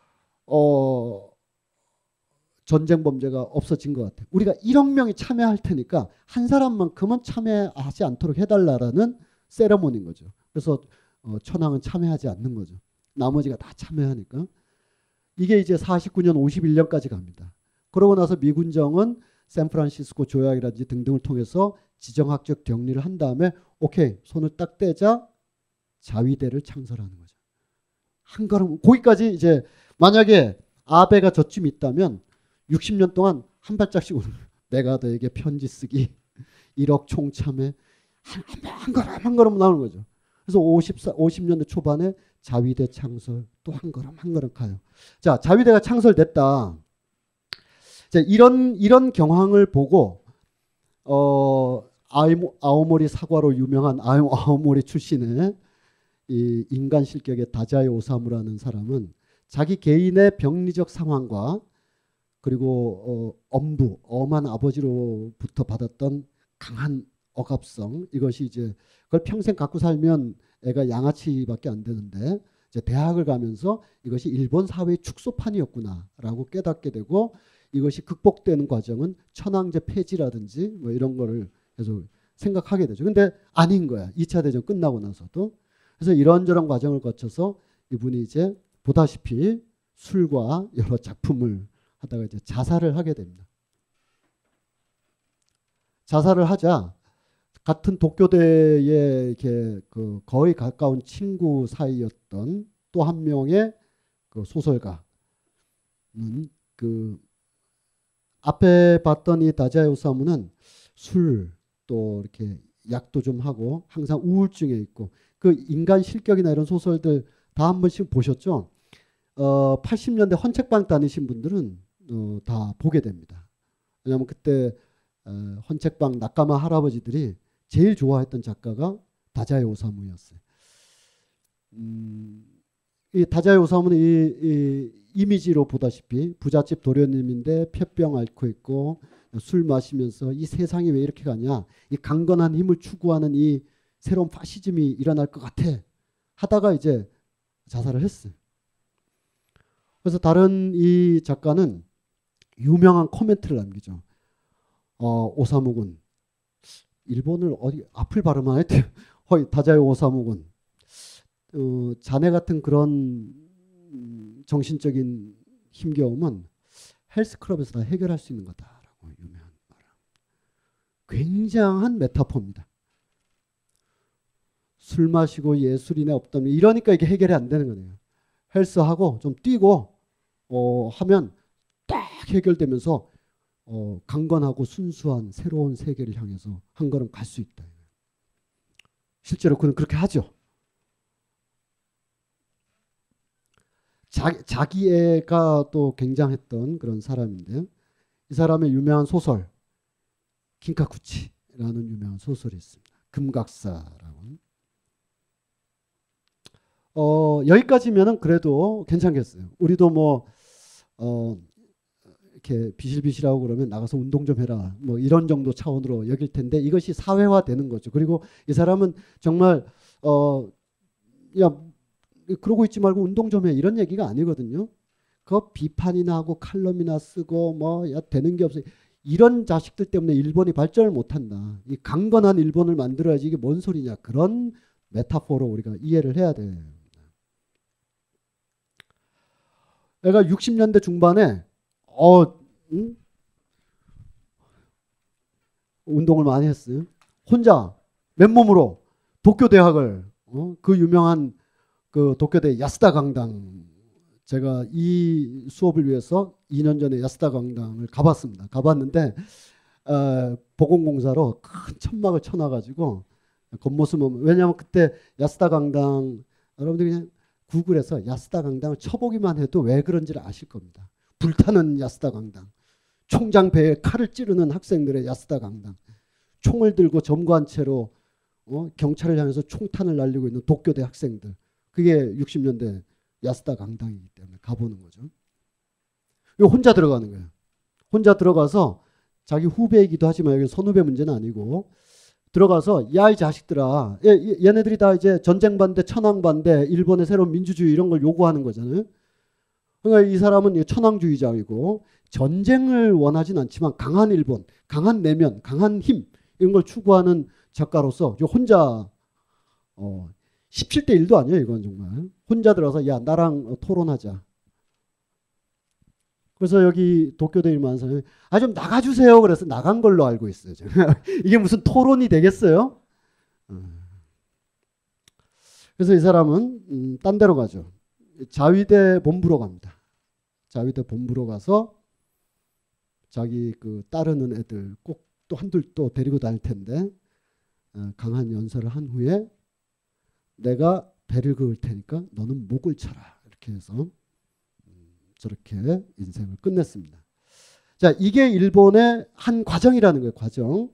전쟁 범죄가 없어진 것 같아요. 우리가 1억 명이 참여할 테니까 한 사람만큼은 참여하지 않도록 해달라는 세레모니인 거죠. 그래서 천황은 참여하지 않는 거죠. 나머지가 다 참여하니까. 이게 이제 49년 51년까지 갑니다. 그러고 나서 미군정은 샌프란시스코 조약이라든지 등등을 통해서 지정학적 격리를 한 다음에 오케이 손을 딱 떼자 자위대를 창설하는 거죠. 한 걸음 거기까지 이제 만약에 아베가 저쯤 있다면 60년 동안 한 발짝씩 오는 거예요. 내가 너에게 편지 쓰기 1억 총참회 한 걸음 나오는 거죠. 그래서 50년대 초반에 자위대 창설 또 한 걸음 가요. 자, 자위대가 창설됐다. 자, 이런 경황을 보고 아오모리 사과로 유명한 아오모리 출신의 이 인간 실격의 다자이 오사무라는 사람은 자기 개인의 병리적 상황과 그리고 엄한 아버지로부터 받았던 강한 억압성 이것이 이제 그걸 평생 갖고 살면 애가 양아치밖에 안 되는데 이제 대학을 가면서 이것이 일본 사회의 축소판이었구나라고 깨닫게 되고 이것이 극복되는 과정은 천황제 폐지라든지 뭐 이런 거를 계속 생각하게 되죠. 근데 아닌 거야. 2차 대전 끝나고 나서도. 그래서 이런저런 과정을 거쳐서 이분이 이제 보다시피 술과 여러 작품을 하다가 이제 자살을 하게 됩니다. 자살을 하자 같은 도쿄대에 이렇게 그 거의 가까운 친구 사이였던 또 한 명의 그 소설가는 그 앞에 봤던 이 다자이 오사무는 술 또 이렇게 약도 좀 하고 항상 우울증에 있고 그 인간 실격이나 이런 소설들 다 한 번씩 보셨죠? 80년대 헌책방 다니신 분들은 다 보게 됩니다. 왜냐하면 그때 헌책방 낙가마 할아버지들이 제일 좋아했던 작가가 다자이 오사무였어요. 이 다자이 오사무는 이 이미지로 보다시피 부잣집 도련님인데 폐병 앓고 있고 술 마시면서 이 세상이 왜 이렇게 가냐 이 강건한 힘을 추구하는 이 새로운 파시즘이 일어날 것 같아 하다가 이제 자살을 했어요. 그래서 다른 이 작가는 유명한 코멘트를 남기죠. 오사무군 일본을 어디 앞을 발음하네. 다자이 오사무군 자네 같은 그런 정신적인 힘겨움은 헬스클럽에서 다 해결할 수 있는 거다라고 유명한 말. 굉장한 메타포입니다. 술 마시고 예술인에 없다면 이러니까 이게 해결이 안 되는 거네요. 헬스하고 좀 뛰고 하면 딱 해결되면서 강건하고 순수한 새로운 세계를 향해서 한 걸음 갈 수 있다. 실제로 그는 그렇게 하죠. 자기애가 또 굉장했던 그런 사람인데 이 사람의 유명한 소설 긴카쿠치라는 유명한 소설이 있습니다. 금각사라고. 여기까지면은 그래도 괜찮겠어요. 우리도 뭐 이렇게 비실비실하고 그러면 나가서 운동 좀 해라 뭐 이런 정도 차원으로 여길 텐데 이것이 사회화되는 거죠. 그리고 이 사람은 정말 야 그러고 있지 말고 운동 좀 해 이런 얘기가 아니거든요. 그 비판이나 하고 칼럼이나 쓰고 뭐 야 되는 게 없어 이런 자식들 때문에 일본이 발전을 못한다. 이 강건한 일본을 만들어야지 이게 뭔 소리냐 그런 메타포로 우리가 이해를 해야 돼요. 내가 60년대 중반에 운동을 많이 했어요. 혼자 맨몸으로 도쿄 대학을 그 유명한 그 도쿄대 야스다 강당 제가 이 수업을 위해서 2년 전에 야스다 강당을 가봤습니다. 가봤는데 보건공사로 큰 천막을 쳐놔가지고 겉모습은 왜냐하면 그때 야스다 강당 여러분들이 그냥 구글에서 야스다 강당을 쳐보기만 해도 왜 그런지를 아실 겁니다. 불타는 야스다 강당, 총장 배에 칼을 찌르는 학생들의 야스다 강당, 총을 들고 점거한 채로 경찰을 향해서 총탄을 날리고 있는 도쿄대 학생들. 그게 60년대 야스다 강당이기 때문에 가보는 거죠. 이거 혼자 들어가는 거예요. 혼자 들어가서 자기 후배이기도 하지만 여기 선후배 문제는 아니고 들어가서 야 이 자식들아 얘네들이 다 이제 전쟁 반대 천황 반대 일본의 새로운 민주주의 이런 걸 요구하는 거잖아요. 그러니까 이 사람은 천황주의자이고 전쟁을 원하진 않지만 강한 일본, 강한 내면, 강한 힘 이런 걸 추구하는 작가로서 혼자 17대 1도 아니에요. 이건 정말 혼자 들어서 야 나랑 토론하자. 그래서 여기 도쿄대 일만사는 좀 나가주세요. 그래서 나간 걸로 알고 있어요. 이게 무슨 토론이 되겠어요? 그래서 이 사람은 딴 데로 가죠. 자위대 본부로 갑니다. 자위대 본부로 가서 자기 그 따르는 애들 꼭 또 한둘 또 데리고 다닐 텐데 강한 연설을 한 후에 내가 배를 그을 테니까 너는 목을 쳐라. 이렇게 해서 저렇게 인생을 끝냈습니다. 자, 이게 일본의 한 과정이라는 거예요. 과정.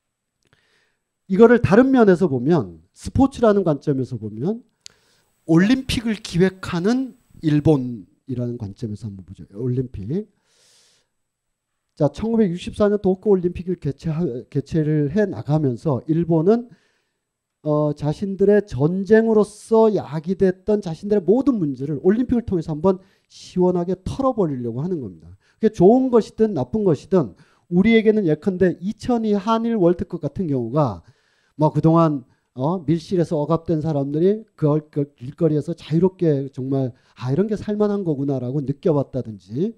이거를 다른 면에서 보면 스포츠라는 관점에서 보면 올림픽을 기획하는 일본이라는 관점에서 한번 보죠. 올림픽. 자, 1964년 도쿄올림픽을 개최를 해 나가면서 일본은 자신들의 전쟁으로서 야기됐던 자신들의 모든 문제를 올림픽을 통해서 한번 시원하게 털어버리려고 하는 겁니다. 그게 좋은 것이든 나쁜 것이든 우리에게는 예컨대 2002 한일 월드컵 같은 경우가 뭐 그동안 밀실에서 억압된 사람들이 그 길거리에서 자유롭게 정말 이런 게 살만한 거구나라고 느껴봤다든지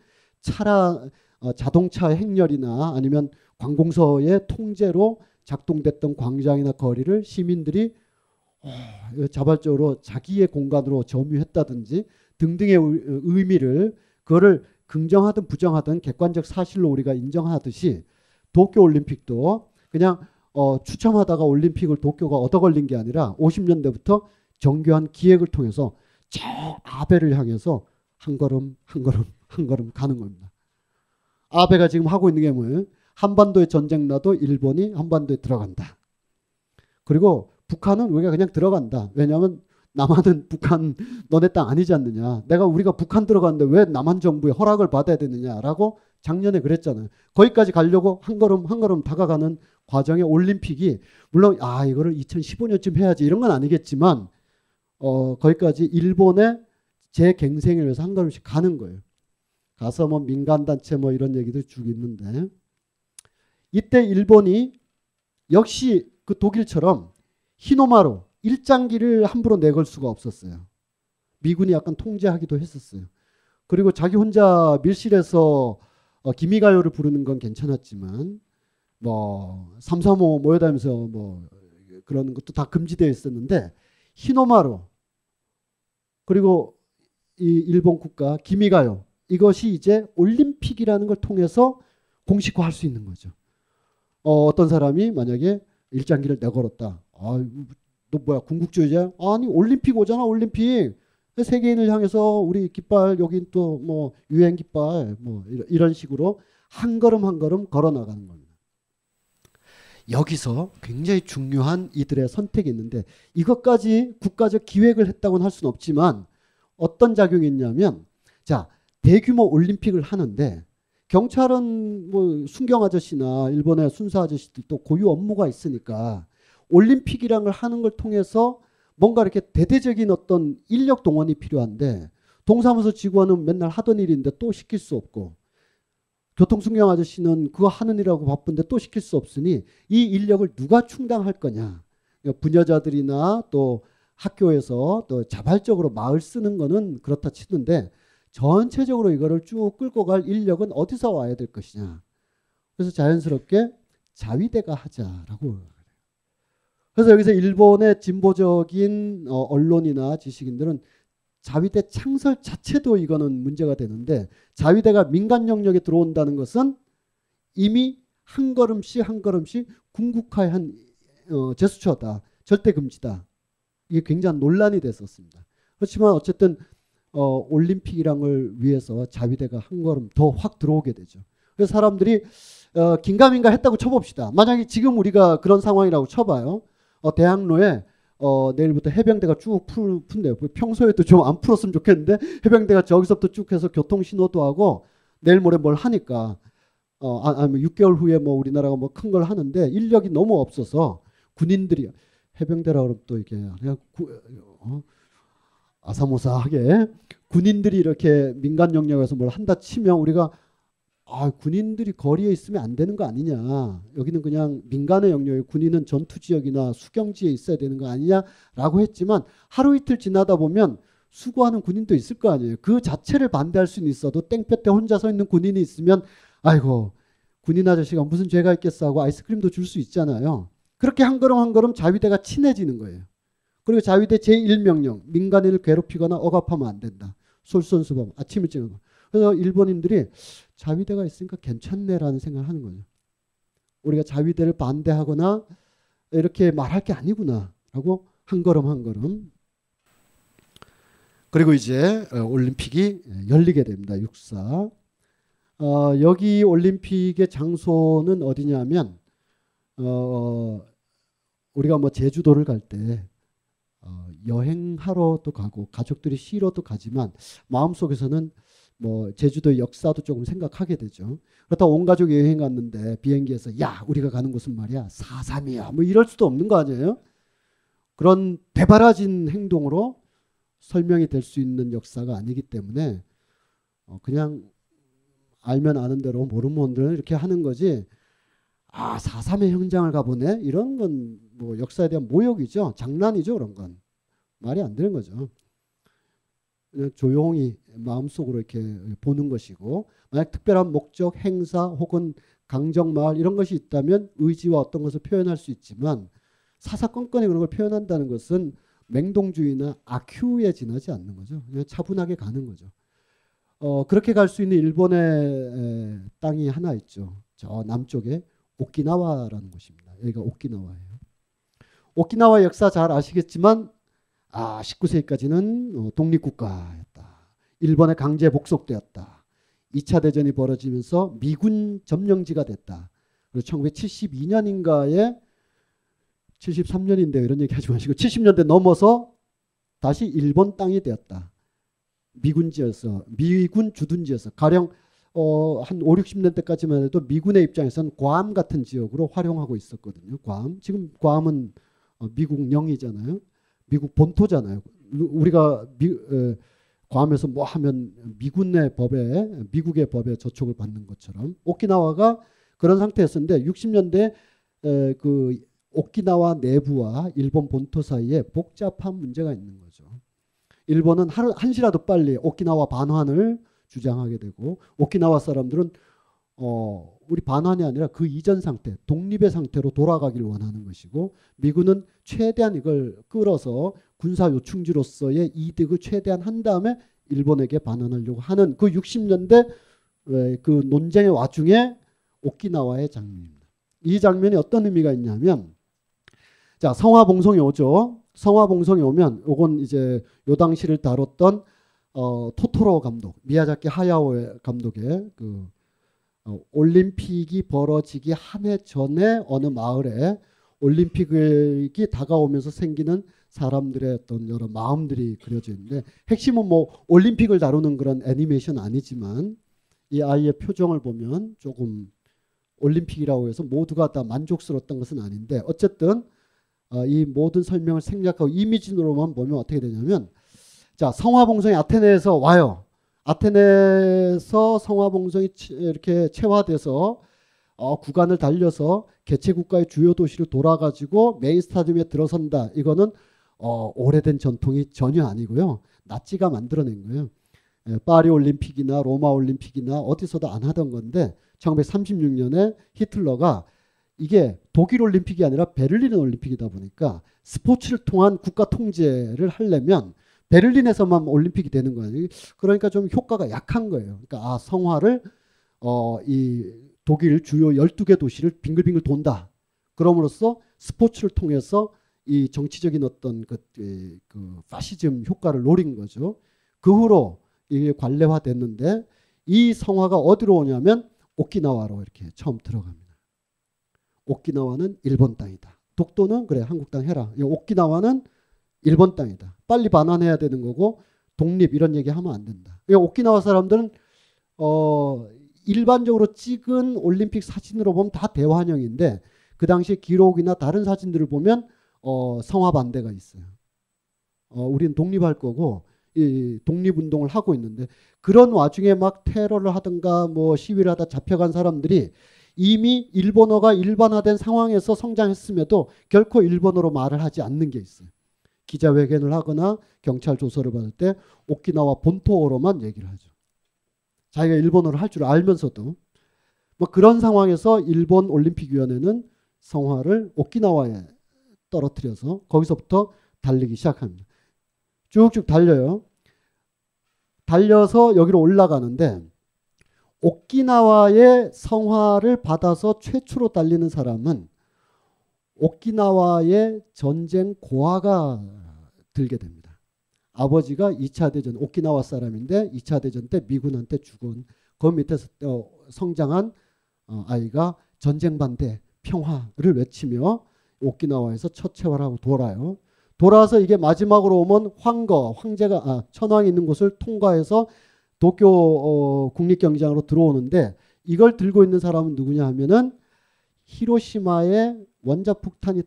자동차 행렬이나 아니면 관공서의 통제로 작동됐던 광장이나 거리를 시민들이 자발적으로 자기의 공간으로 점유했다든지 등등의 의미를 그거를 긍정하든 부정하든 객관적 사실로 우리가 인정하듯이 도쿄올림픽도 그냥 추첨하다가 올림픽을 도쿄가 얻어 걸린 게 아니라 50년대부터 정교한 기획을 통해서 저 아베를 향해서 한 걸음 한 걸음 한 걸음 가는 겁니다. 아베가 지금 하고 있는 게 뭐예요? 한반도에 전쟁 나도 일본이 한반도에 들어간다. 그리고 북한은 우리가 그냥 들어간다. 왜냐하면 남한은 북한 너네 땅 아니지 않느냐. 우리가 북한 들어가는데 왜 남한 정부의 허락을 받아야 되느냐라고 작년에 그랬잖아요. 거기까지 가려고 한 걸음 한 걸음 다가가는 과정의 올림픽이 물론 이거를 2015년쯤 해야지 이런 건 아니겠지만 거기까지 일본의 재갱생을 위해서 한 걸음씩 가는 거예요. 가서 뭐 민간단체 뭐 이런 얘기도 쭉 있는데 이때 일본이 역시 그 독일처럼 히노마루 일장기를 함부로 내걸 수가 없었어요. 미군이 약간 통제하기도 했었어요. 그리고 자기 혼자 밀실에서 기미가요를 부르는 건 괜찮았지만 뭐 335 모여다니면서 뭐 그런 것도 다 금지되어 있었는데 히노마루 그리고 이 일본 국가 기미가요 이것이 이제 올림픽이라는 걸 통해서 공식화할 수 있는 거죠. 어떤 사람이 만약에 일장기를 내걸었다. 너 뭐야 군국주의자? 아니 올림픽 오잖아 올림픽. 세계인을 향해서 우리 깃발 여긴 또 뭐 유엔 깃발 뭐 이런 식으로 한 걸음 한 걸음 걸어 나가는 겁니다. 여기서 굉장히 중요한 이들의 선택이 있는데 이것까지 국가적 기획을 했다고는 할 수는 없지만 어떤 작용이 있냐면 자 대규모 올림픽을 하는데 경찰은 뭐 순경 아저씨나 일본의 순사 아저씨들도 고유 업무가 있으니까 올림픽이라는 걸 하는 걸 통해서 뭔가 이렇게 대대적인 어떤 인력 동원이 필요한데 동사무소 직원은 맨날 하던 일인데 또 시킬 수 없고 교통순경 아저씨는 그거 하는 일하고 바쁜데 또 시킬 수 없으니 이 인력을 누가 충당할 거냐. 부녀자들이나 또 학교에서 또 자발적으로 마을 쓰는 거는 그렇다 치는데 전체적으로 이거를 쭉 끌고 갈 인력은 어디서 와야 될 것이냐. 그래서 자연스럽게 자위대가 하자라고. 그래서 여기서 일본의 진보적인 언론이나 지식인들은 자위대 창설 자체도 이거는 문제가 되는데 자위대가 민간 영역에 들어온다는 것은 이미 한 걸음씩 한 걸음씩 군국화의 한 제스처다. 절대 금지다. 이게 굉장히 논란이 됐었습니다. 그렇지만 어쨌든 올림픽이란 걸 위해서 자위대가 한 걸음 더 확 들어오게 되죠. 그래서 사람들이 긴가민가 했다고 쳐봅시다. 만약에 지금 우리가 그런 상황이라고 쳐봐요. 대학로에 내일부터 해병대가 쭉 푼대요. 평소에도 좀 안 풀었으면 좋겠는데 해병대가 저기서부터 쭉 해서 교통신호도 하고 내일 모레 뭘 하니까 아니면 6개월 후에 뭐 우리나라가 뭐 큰 걸 하는데 인력이 너무 없어서 군인들이 해병대라 그러면 또 이게 아사모사하게 군인들이 이렇게 민간 영역에서 뭘 한다 치면 우리가 군인들이 거리에 있으면 안 되는 거 아니냐. 여기는 그냥 민간의 영역에 군인은 전투지역이나 수경지에 있어야 되는 거 아니냐라고 했지만 하루 이틀 지나다 보면 수고하는 군인도 있을 거 아니에요. 그 자체를 반대할 수는 있어도 땡볕에 혼자 서 있는 군인이 있으면 아이고 군인 아저씨가 무슨 죄가 있겠어 하고 아이스크림도 줄 수 있잖아요. 그렇게 한 걸음 한 걸음 자위대가 친해지는 거예요. 그리고 자위대 제1명령 민간인을 괴롭히거나 억압하면 안 된다. 솔선수범 아침 일찍. 그래서 일본인들이 자위대가 있으니까 괜찮네라는 생각을 하는 거죠. 우리가 자위대를 반대하거나 이렇게 말할 게 아니구나 하고 한 걸음 한 걸음. 그리고 이제 올림픽이 열리게 됩니다. 64. 여기 올림픽의 장소는 어디냐면 우리가 뭐 제주도를 갈 때 여행하러도 가고 가족들이 쉬러도 가지만 마음속에서는 뭐 제주도의 역사도 조금 생각하게 되죠. 그렇다고 온 가족이 여행 갔는데 비행기에서 야 우리가 가는 곳은 말이야 4.3이야 뭐 이럴 수도 없는 거 아니에요. 그런 대바라진 행동으로 설명이 될 수 있는 역사가 아니기 때문에 그냥 알면 아는 대로 모르는 분들은 이렇게 하는 거지. 4.3의 현장을 가보네 이런 건 뭐 역사에 대한 모욕이죠. 장난이죠. 그런 건 말이 안 되는 거죠. 그냥 조용히 마음속으로 이렇게 보는 것이고 만약 특별한 목적, 행사 혹은 강정마을 이런 것이 있다면 의지와 어떤 것을 표현할 수 있지만 사사건건에 그런 걸 표현한다는 것은 맹동주의나 악휴에 지나지 않는 거죠. 그냥 차분하게 가는 거죠. 그렇게 갈 수 있는 일본의 땅이 하나 있죠. 저 남쪽에 오키나와라는 곳입니다. 여기가 오키나와예요. 오키나와 역사 잘 아시겠지만 19세기까지는 독립국가였다. 일본에 강제 복속되었다. 2차 대전이 벌어지면서 미군 점령지가 됐다. 그리고 1972년인가에 73년인데요. 이런 얘기 하지 마시고 70년대 넘어서 다시 일본 땅이 되었다. 미군지여서 미군 주둔지여서 가령 한 5, 60년대까지만 해도 미군의 입장에서는 괌 같은 지역으로 활용하고 있었거든요. 괌. 지금 괌은 미국령이잖아요. 미국 본토잖아요. 우리가 괌에서 뭐 하면 미군의 법에 미국의 법에 저촉을 받는 것처럼 오키나와가 그런 상태였었는데 60년대 그 오키나와 내부와 일본 본토 사이에 복잡한 문제가 있는 거죠. 일본은 한시라도 빨리 오키나와 반환을 주장하게 되고 오키나와 사람들은 우리 반환이 아니라 그 이전 상태, 독립의 상태로 돌아가길 원하는 것이고 미군은 최대한 이걸 끌어서 군사 요충지로서의 이득을 최대한 한 다음에 일본에게 반환하려고 하는 그 60년대 그 논쟁의 와중에 오키나와의 장면입니다. 이 장면이 어떤 의미가 있냐면 자 성화봉송이 오죠. 성화봉송이 오면 요건 이제 요 당시를 다뤘던 토토로 감독, 미야자키 하야오 감독의 그 올림픽이 벌어지기 한 해 전에 어느 마을에 올림픽이 다가오면서 생기는 사람들의 어떤 여러 마음들이 그려져 있는데 핵심은 뭐 올림픽을 다루는 그런 애니메이션 아니지만 이 아이의 표정을 보면 조금 올림픽이라고 해서 모두가 다 만족스러웠던 것은 아닌데 어쨌든 이 모든 설명을 생략하고 이미지로만 보면 어떻게 되냐면 자 성화봉송이 아테네에서 와요. 아테네에서 성화봉송이 이렇게 체화돼서 구간을 달려서 개최국가의 주요 도시를 돌아가지고 메인 스타디움에 들어선다. 이거는 오래된 전통이 전혀 아니고요. 나치가 만들어낸 거예요. 파리 올림픽이나 로마 올림픽이나 어디서도 안 하던 건데 1936년에 히틀러가 이게 독일 올림픽이 아니라 베를린 올림픽이다 보니까 스포츠를 통한 국가 통제를 하려면 베를린에서만 올림픽이 되는 거예요. 그러니까 좀 효과가 약한 거예요. 그러니까 성화를 이 독일 주요 12개 도시를 빙글빙글 돈다. 그럼으로써 스포츠를 통해서 이 정치적인 어떤 그 파시즘 효과를 노린 거죠. 그 후로 이게 관례화됐는데 이 성화가 어디로 오냐면 오키나와로 이렇게 처음 들어갑니다. 오키나와는 일본 땅이다. 독도는 그래 한국 땅 해라. 오키나와는 일본 땅이다. 빨리 반환해야 되는 거고 독립 이런 얘기하면 안 된다. 오키나와 사람들은 일반적으로 찍은 올림픽 사진으로 보면 다 대환영인데 그 당시 기록이나 다른 사진들을 보면 성화 반대가 있어요. 우리는 독립할 거고 이 독립운동을 하고 있는데 그런 와중에 막 테러를 하든가 뭐 시위를 하다 잡혀간 사람들이 이미 일본어가 일반화된 상황에서 성장했음에도 결코 일본어로 말을 하지 않는 게 있어요. 기자회견을 하거나 경찰 조서를 받을 때 오키나와 본토어로만 얘기를 하죠. 자기가 일본어를 할 줄 알면서도. 뭐 그런 상황에서 일본 올림픽위원회는 성화를 오키나와에 떨어뜨려서 거기서부터 달리기 시작합니다. 쭉쭉 달려요. 달려서 여기로 올라가는데 오키나와의 성화를 받아서 최초로 달리는 사람은 오키나와의 전쟁 고아가 들게 됩니다. 아버지가 2차 대전 오키나와 사람인데 2차 대전 때 미군한테 죽은 그 밑에서 성장한 아이가 전쟁 반대 평화를 외치며 오키나와에서 첫 체화하고 돌아요. 돌아와서 이게 마지막으로 오면 황제가 천황이 있는 곳을 통과해서 도쿄 국립경기장으로 들어오는데 이걸 들고 있는 사람은 누구냐 하면은 히로시마에 원자폭탄이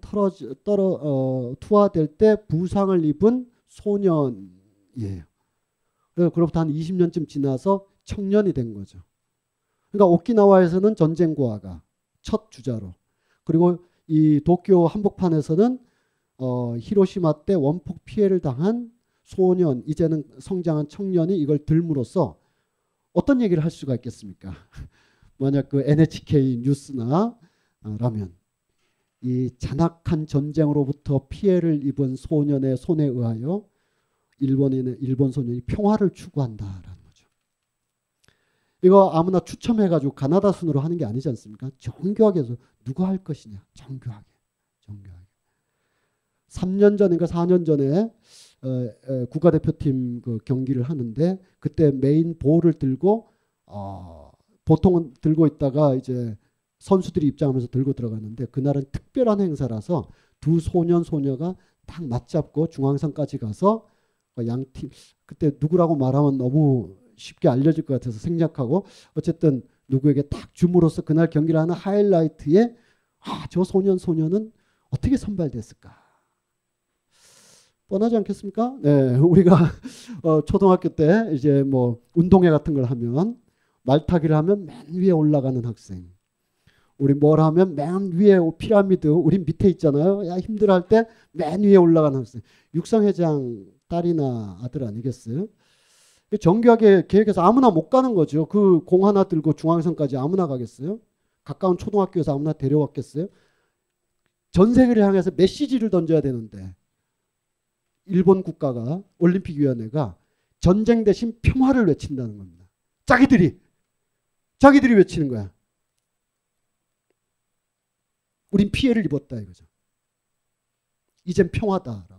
투하될 때 부상을 입은 소년이에요. 그로부터 한 20년쯤 지나서 청년이 된 거죠. 그러니까 오키나와에서는 전쟁 고아가 첫 주자로, 그리고 이 도쿄 한복판에서는 히로시마 때 원폭 피해를 당한 소년, 이제는 성장한 청년이 이걸 들므로써 어떤 얘기를 할 수가 있겠습니까? 만약 그 NHK 뉴스나 라면 이 잔악한 전쟁으로부터 피해를 입은 소년의 손에 의하여 일본 소년이 평화를 추구한다라는 거죠. 이거 아무나 추첨해가지고 가나다 순으로 하는 게 아니지 않습니까? 정교하게 해서 누가 할 것이냐, 정교하게. 3년 전인가 4년 전에 국가대표팀 그 경기를 하는데 그때 메인 볼을 들고 보통은 들고 있다가 이제 선수들이 입장하면서 들고 들어갔는데 그날은 특별한 행사라서 두 소년 소녀가 딱 맞잡고 중앙선까지 가서 양팀 그때 누구라고 말하면 너무 쉽게 알려질 것 같아서 생략하고 어쨌든 누구에게 딱 줌으로써 그날 경기를 하는 하이라이트에 저 소년 소녀는 어떻게 선발됐을까? 뻔하지 않겠습니까? 네, 우리가 초등학교 때 이제 뭐 운동회 같은 걸 하면 말타기를 하면 맨 위에 올라가는 학생. 우리 뭘 하면 맨 위에 피라미드 우리 밑에 있잖아요. 야 힘들어할 때 맨 위에 올라가는 학생. 육상회장 딸이나 아들 아니겠어요? 정교하게 계획해서 아무나 못 가는 거죠. 그 공 하나 들고 중앙선까지 아무나 가겠어요? 가까운 초등학교에서 아무나 데려왔겠어요? 전 세계를 향해서 메시지를 던져야 되는데 일본 국가가 올림픽위원회가 전쟁 대신 평화를 외친다는 겁니다. 자기들이 외치는 거야. 우린 피해를 입었다 이거죠. 이젠 평화다라고.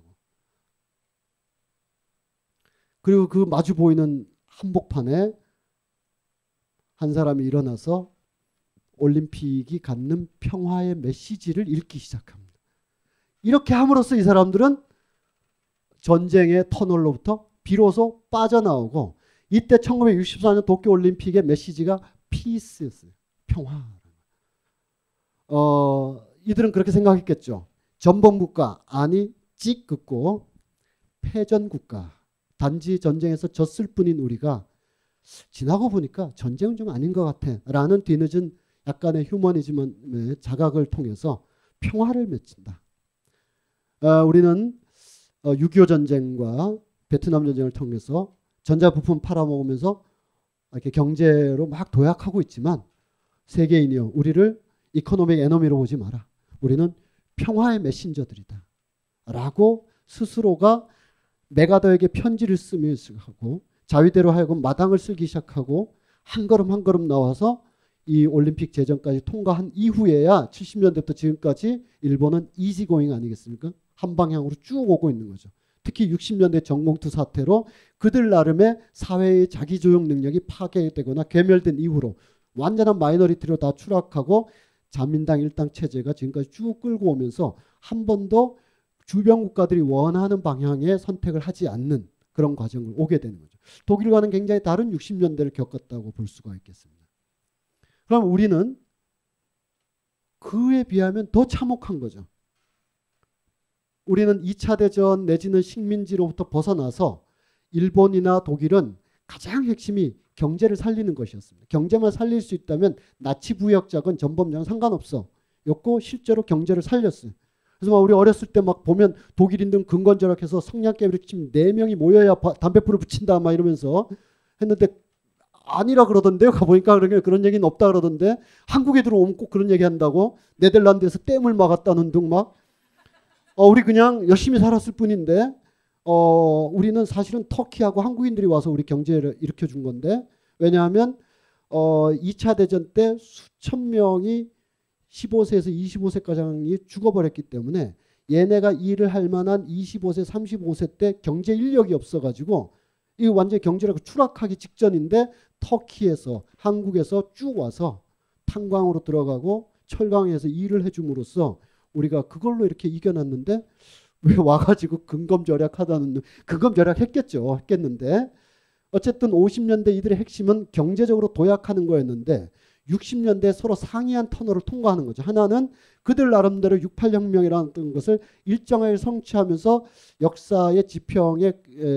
그리고 그 마주 보이는 한복판에 한 사람이 일어나서 올림픽이 갖는 평화의 메시지를 읽기 시작합니다. 이렇게 함으로써 이 사람들은 전쟁의 터널로부터 비로소 빠져나오고 이때 1964년 도쿄올림픽의 메시지가 피스였어요. 평화. 이들은 그렇게 생각했겠죠. 전범국가 아니 찍 긋고 패전국가 단지 전쟁에서 졌을 뿐인 우리가 지나고 보니까 전쟁은 좀 아닌 것 같아 라는 뒤늦은 약간의 휴머니즘의 자각을 통해서 평화를 맺힌다. 우리는 6.25 전쟁과 베트남 전쟁을 통해서 전자부품 팔아먹으면서 이렇게 경제로 막 도약하고 있지만 세계인이여 우리를 이코노믹 에너미로 보지 마라. 우리는 평화의 메신저들이다. 라고 스스로가 메가더에게 편지를 쓰며 시작하고 자위대로 하여금 마당을 쓸기 시작하고 한 걸음 한 걸음 나와서 이 올림픽 재정까지 통과한 이후에야 70년대부터 지금까지 일본은 이지고잉 아니겠습니까? 한 방향으로 쭉 오고 있는 거죠. 특히 60년대 정봉투 사태로 그들 나름의 사회의 자기조정 능력이 파괴되거나 괴멸된 이후로 완전한 마이너리티로 다 추락하고 자민당 일당 체제가 지금까지 쭉 끌고 오면서 한 번도 주변 국가들이 원하는 방향의 선택을 하지 않는 그런 과정을 오게 되는 거죠. 독일과는 굉장히 다른 60년대를 겪었다고 볼 수가 있겠습니다. 그럼 우리는 그에 비하면 더 참혹한 거죠. 우리는 2차 대전 내지는 식민지로부터 벗어나서 일본이나 독일은 가장 핵심이 경제를 살리는 것이었습니다. 경제만 살릴 수 있다면 나치 부역자건 전범자건 상관없어. 였고 실제로 경제를 살렸어요. 그래서 막 우리 어렸을 때 막 보면 독일인들 근건절약해서 성냥개비를 치면 4명이 모여야 담배불을 붙인다 막 이러면서 했는데 아니라 그러던데요. 가보니까 그런 얘기는 없다 그러던데 한국에 들어오면 꼭 그런 얘기 한다고 네덜란드에서 댐을 막았다는 등 막 우리 그냥 열심히 살았을 뿐인데 우리는 사실은 터키하고 한국인들이 와서 우리 경제를 일으켜 준 건데 왜냐하면 2차 대전 때 수천 명이 15세에서 25세까지 죽어버렸기 때문에 얘네가 일을 할 만한 25세, 35세 때 경제 인력이 없어가지고 이거 완전히 경제가 추락하기 직전인데 터키에서 한국에서 쭉 와서 탄광으로 들어가고 철강에서 일을 해줌으로써 우리가 그걸로 이렇게 이겨놨는데 왜 와가지고 근검절약하다는 근검절약했겠죠. 했겠는데 어쨌든 50년대 이들의 핵심은 경제적으로 도약하는 거였는데 60년대 서로 상이한 터널을 통과하는 거죠. 하나는 그들 나름대로 68혁명이라는 것을 일정하게 성취하면서 역사의 지평에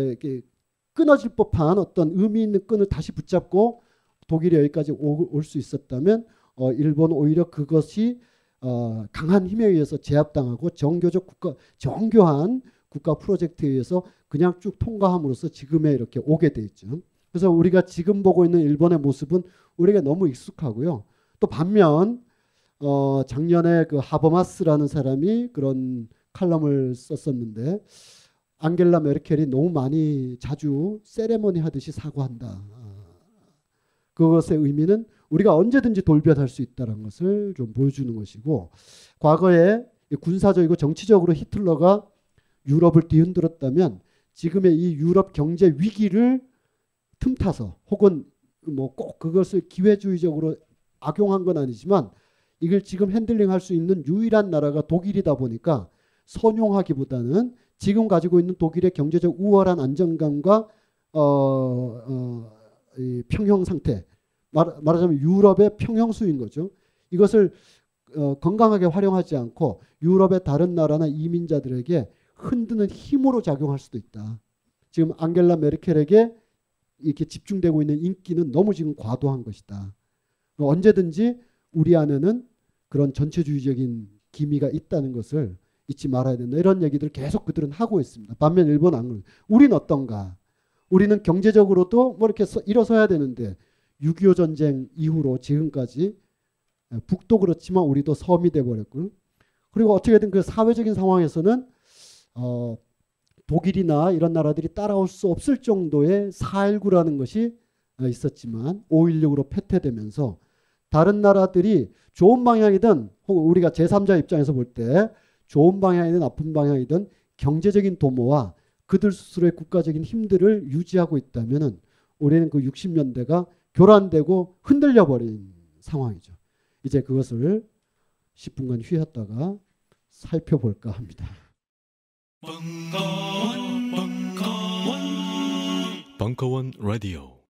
끊어질 법한 어떤 의미 있는 끈을 다시 붙잡고 독일이 여기까지 올 수 있었다면 일본은 오히려 그것이 강한 힘에 의해서 제압당하고 정교한 국가 프로젝트에 의해서 그냥 쭉 통과함으로써 지금에 이렇게 오게 돼 있죠. 그래서 우리가 지금 보고 있는 일본의 모습은 우리가 너무 익숙하고요. 또 반면 작년에 그 하버마스라는 사람이 그런 칼럼을 썼었는데 앙겔라 메르켈이 너무 많이 자주 세레머니 하듯이 사과한다. 그것의 의미는 우리가 언제든지 돌변할 수 있다는 것을 좀 보여주는 것이고 과거에 군사적이고 정치적으로 히틀러가 유럽을 뒤흔들었다면 지금의 이 유럽 경제 위기를 틈타서 혹은 뭐 꼭 그것을 기회주의적으로 악용한 건 아니지만 이걸 지금 핸들링할 수 있는 유일한 나라가 독일이다 보니까 선용하기보다는 지금 가지고 있는 독일의 경제적 우월한 안정감과 이 평형 상태 말하자면 유럽의 평형수인 거죠. 이것을 건강하게 활용하지 않고 유럽의 다른 나라나 이민자들에게 흔드는 힘으로 작용할 수도 있다. 지금 앙겔라 메르켈에게 이렇게 집중되고 있는 인기는 너무 지금 과도한 것이다. 언제든지 우리 안에는 그런 전체주의적인 기미가 있다는 것을 잊지 말아야 된다. 이런 얘기들을 계속 그들은 하고 있습니다. 반면 일본은 안 그래요. 우리는 어떤가? 우리는 경제적으로도 뭐 이렇게 일어서야 되는데 6.25 전쟁 이후로 지금까지 북도 그렇지만 우리도 섬이 돼버렸고 그리고 어떻게든 그 사회적인 상황에서는 독일이나 이런 나라들이 따라올 수 없을 정도의 4.19라는 것이 있었지만 5.16으로 패퇴되면서 다른 나라들이 좋은 방향이든 혹은 우리가 제3자 입장에서 볼 때 좋은 방향이든 나쁜 방향이든 경제적인 도모와 그들 스스로의 국가적인 힘들을 유지하고 있다면 우리는 그 60년대가 교란되고 흔들려 버린 상황이죠. 이제 그것을 10분간 쉬었다가 살펴볼까 합니다. 벙커원 라디오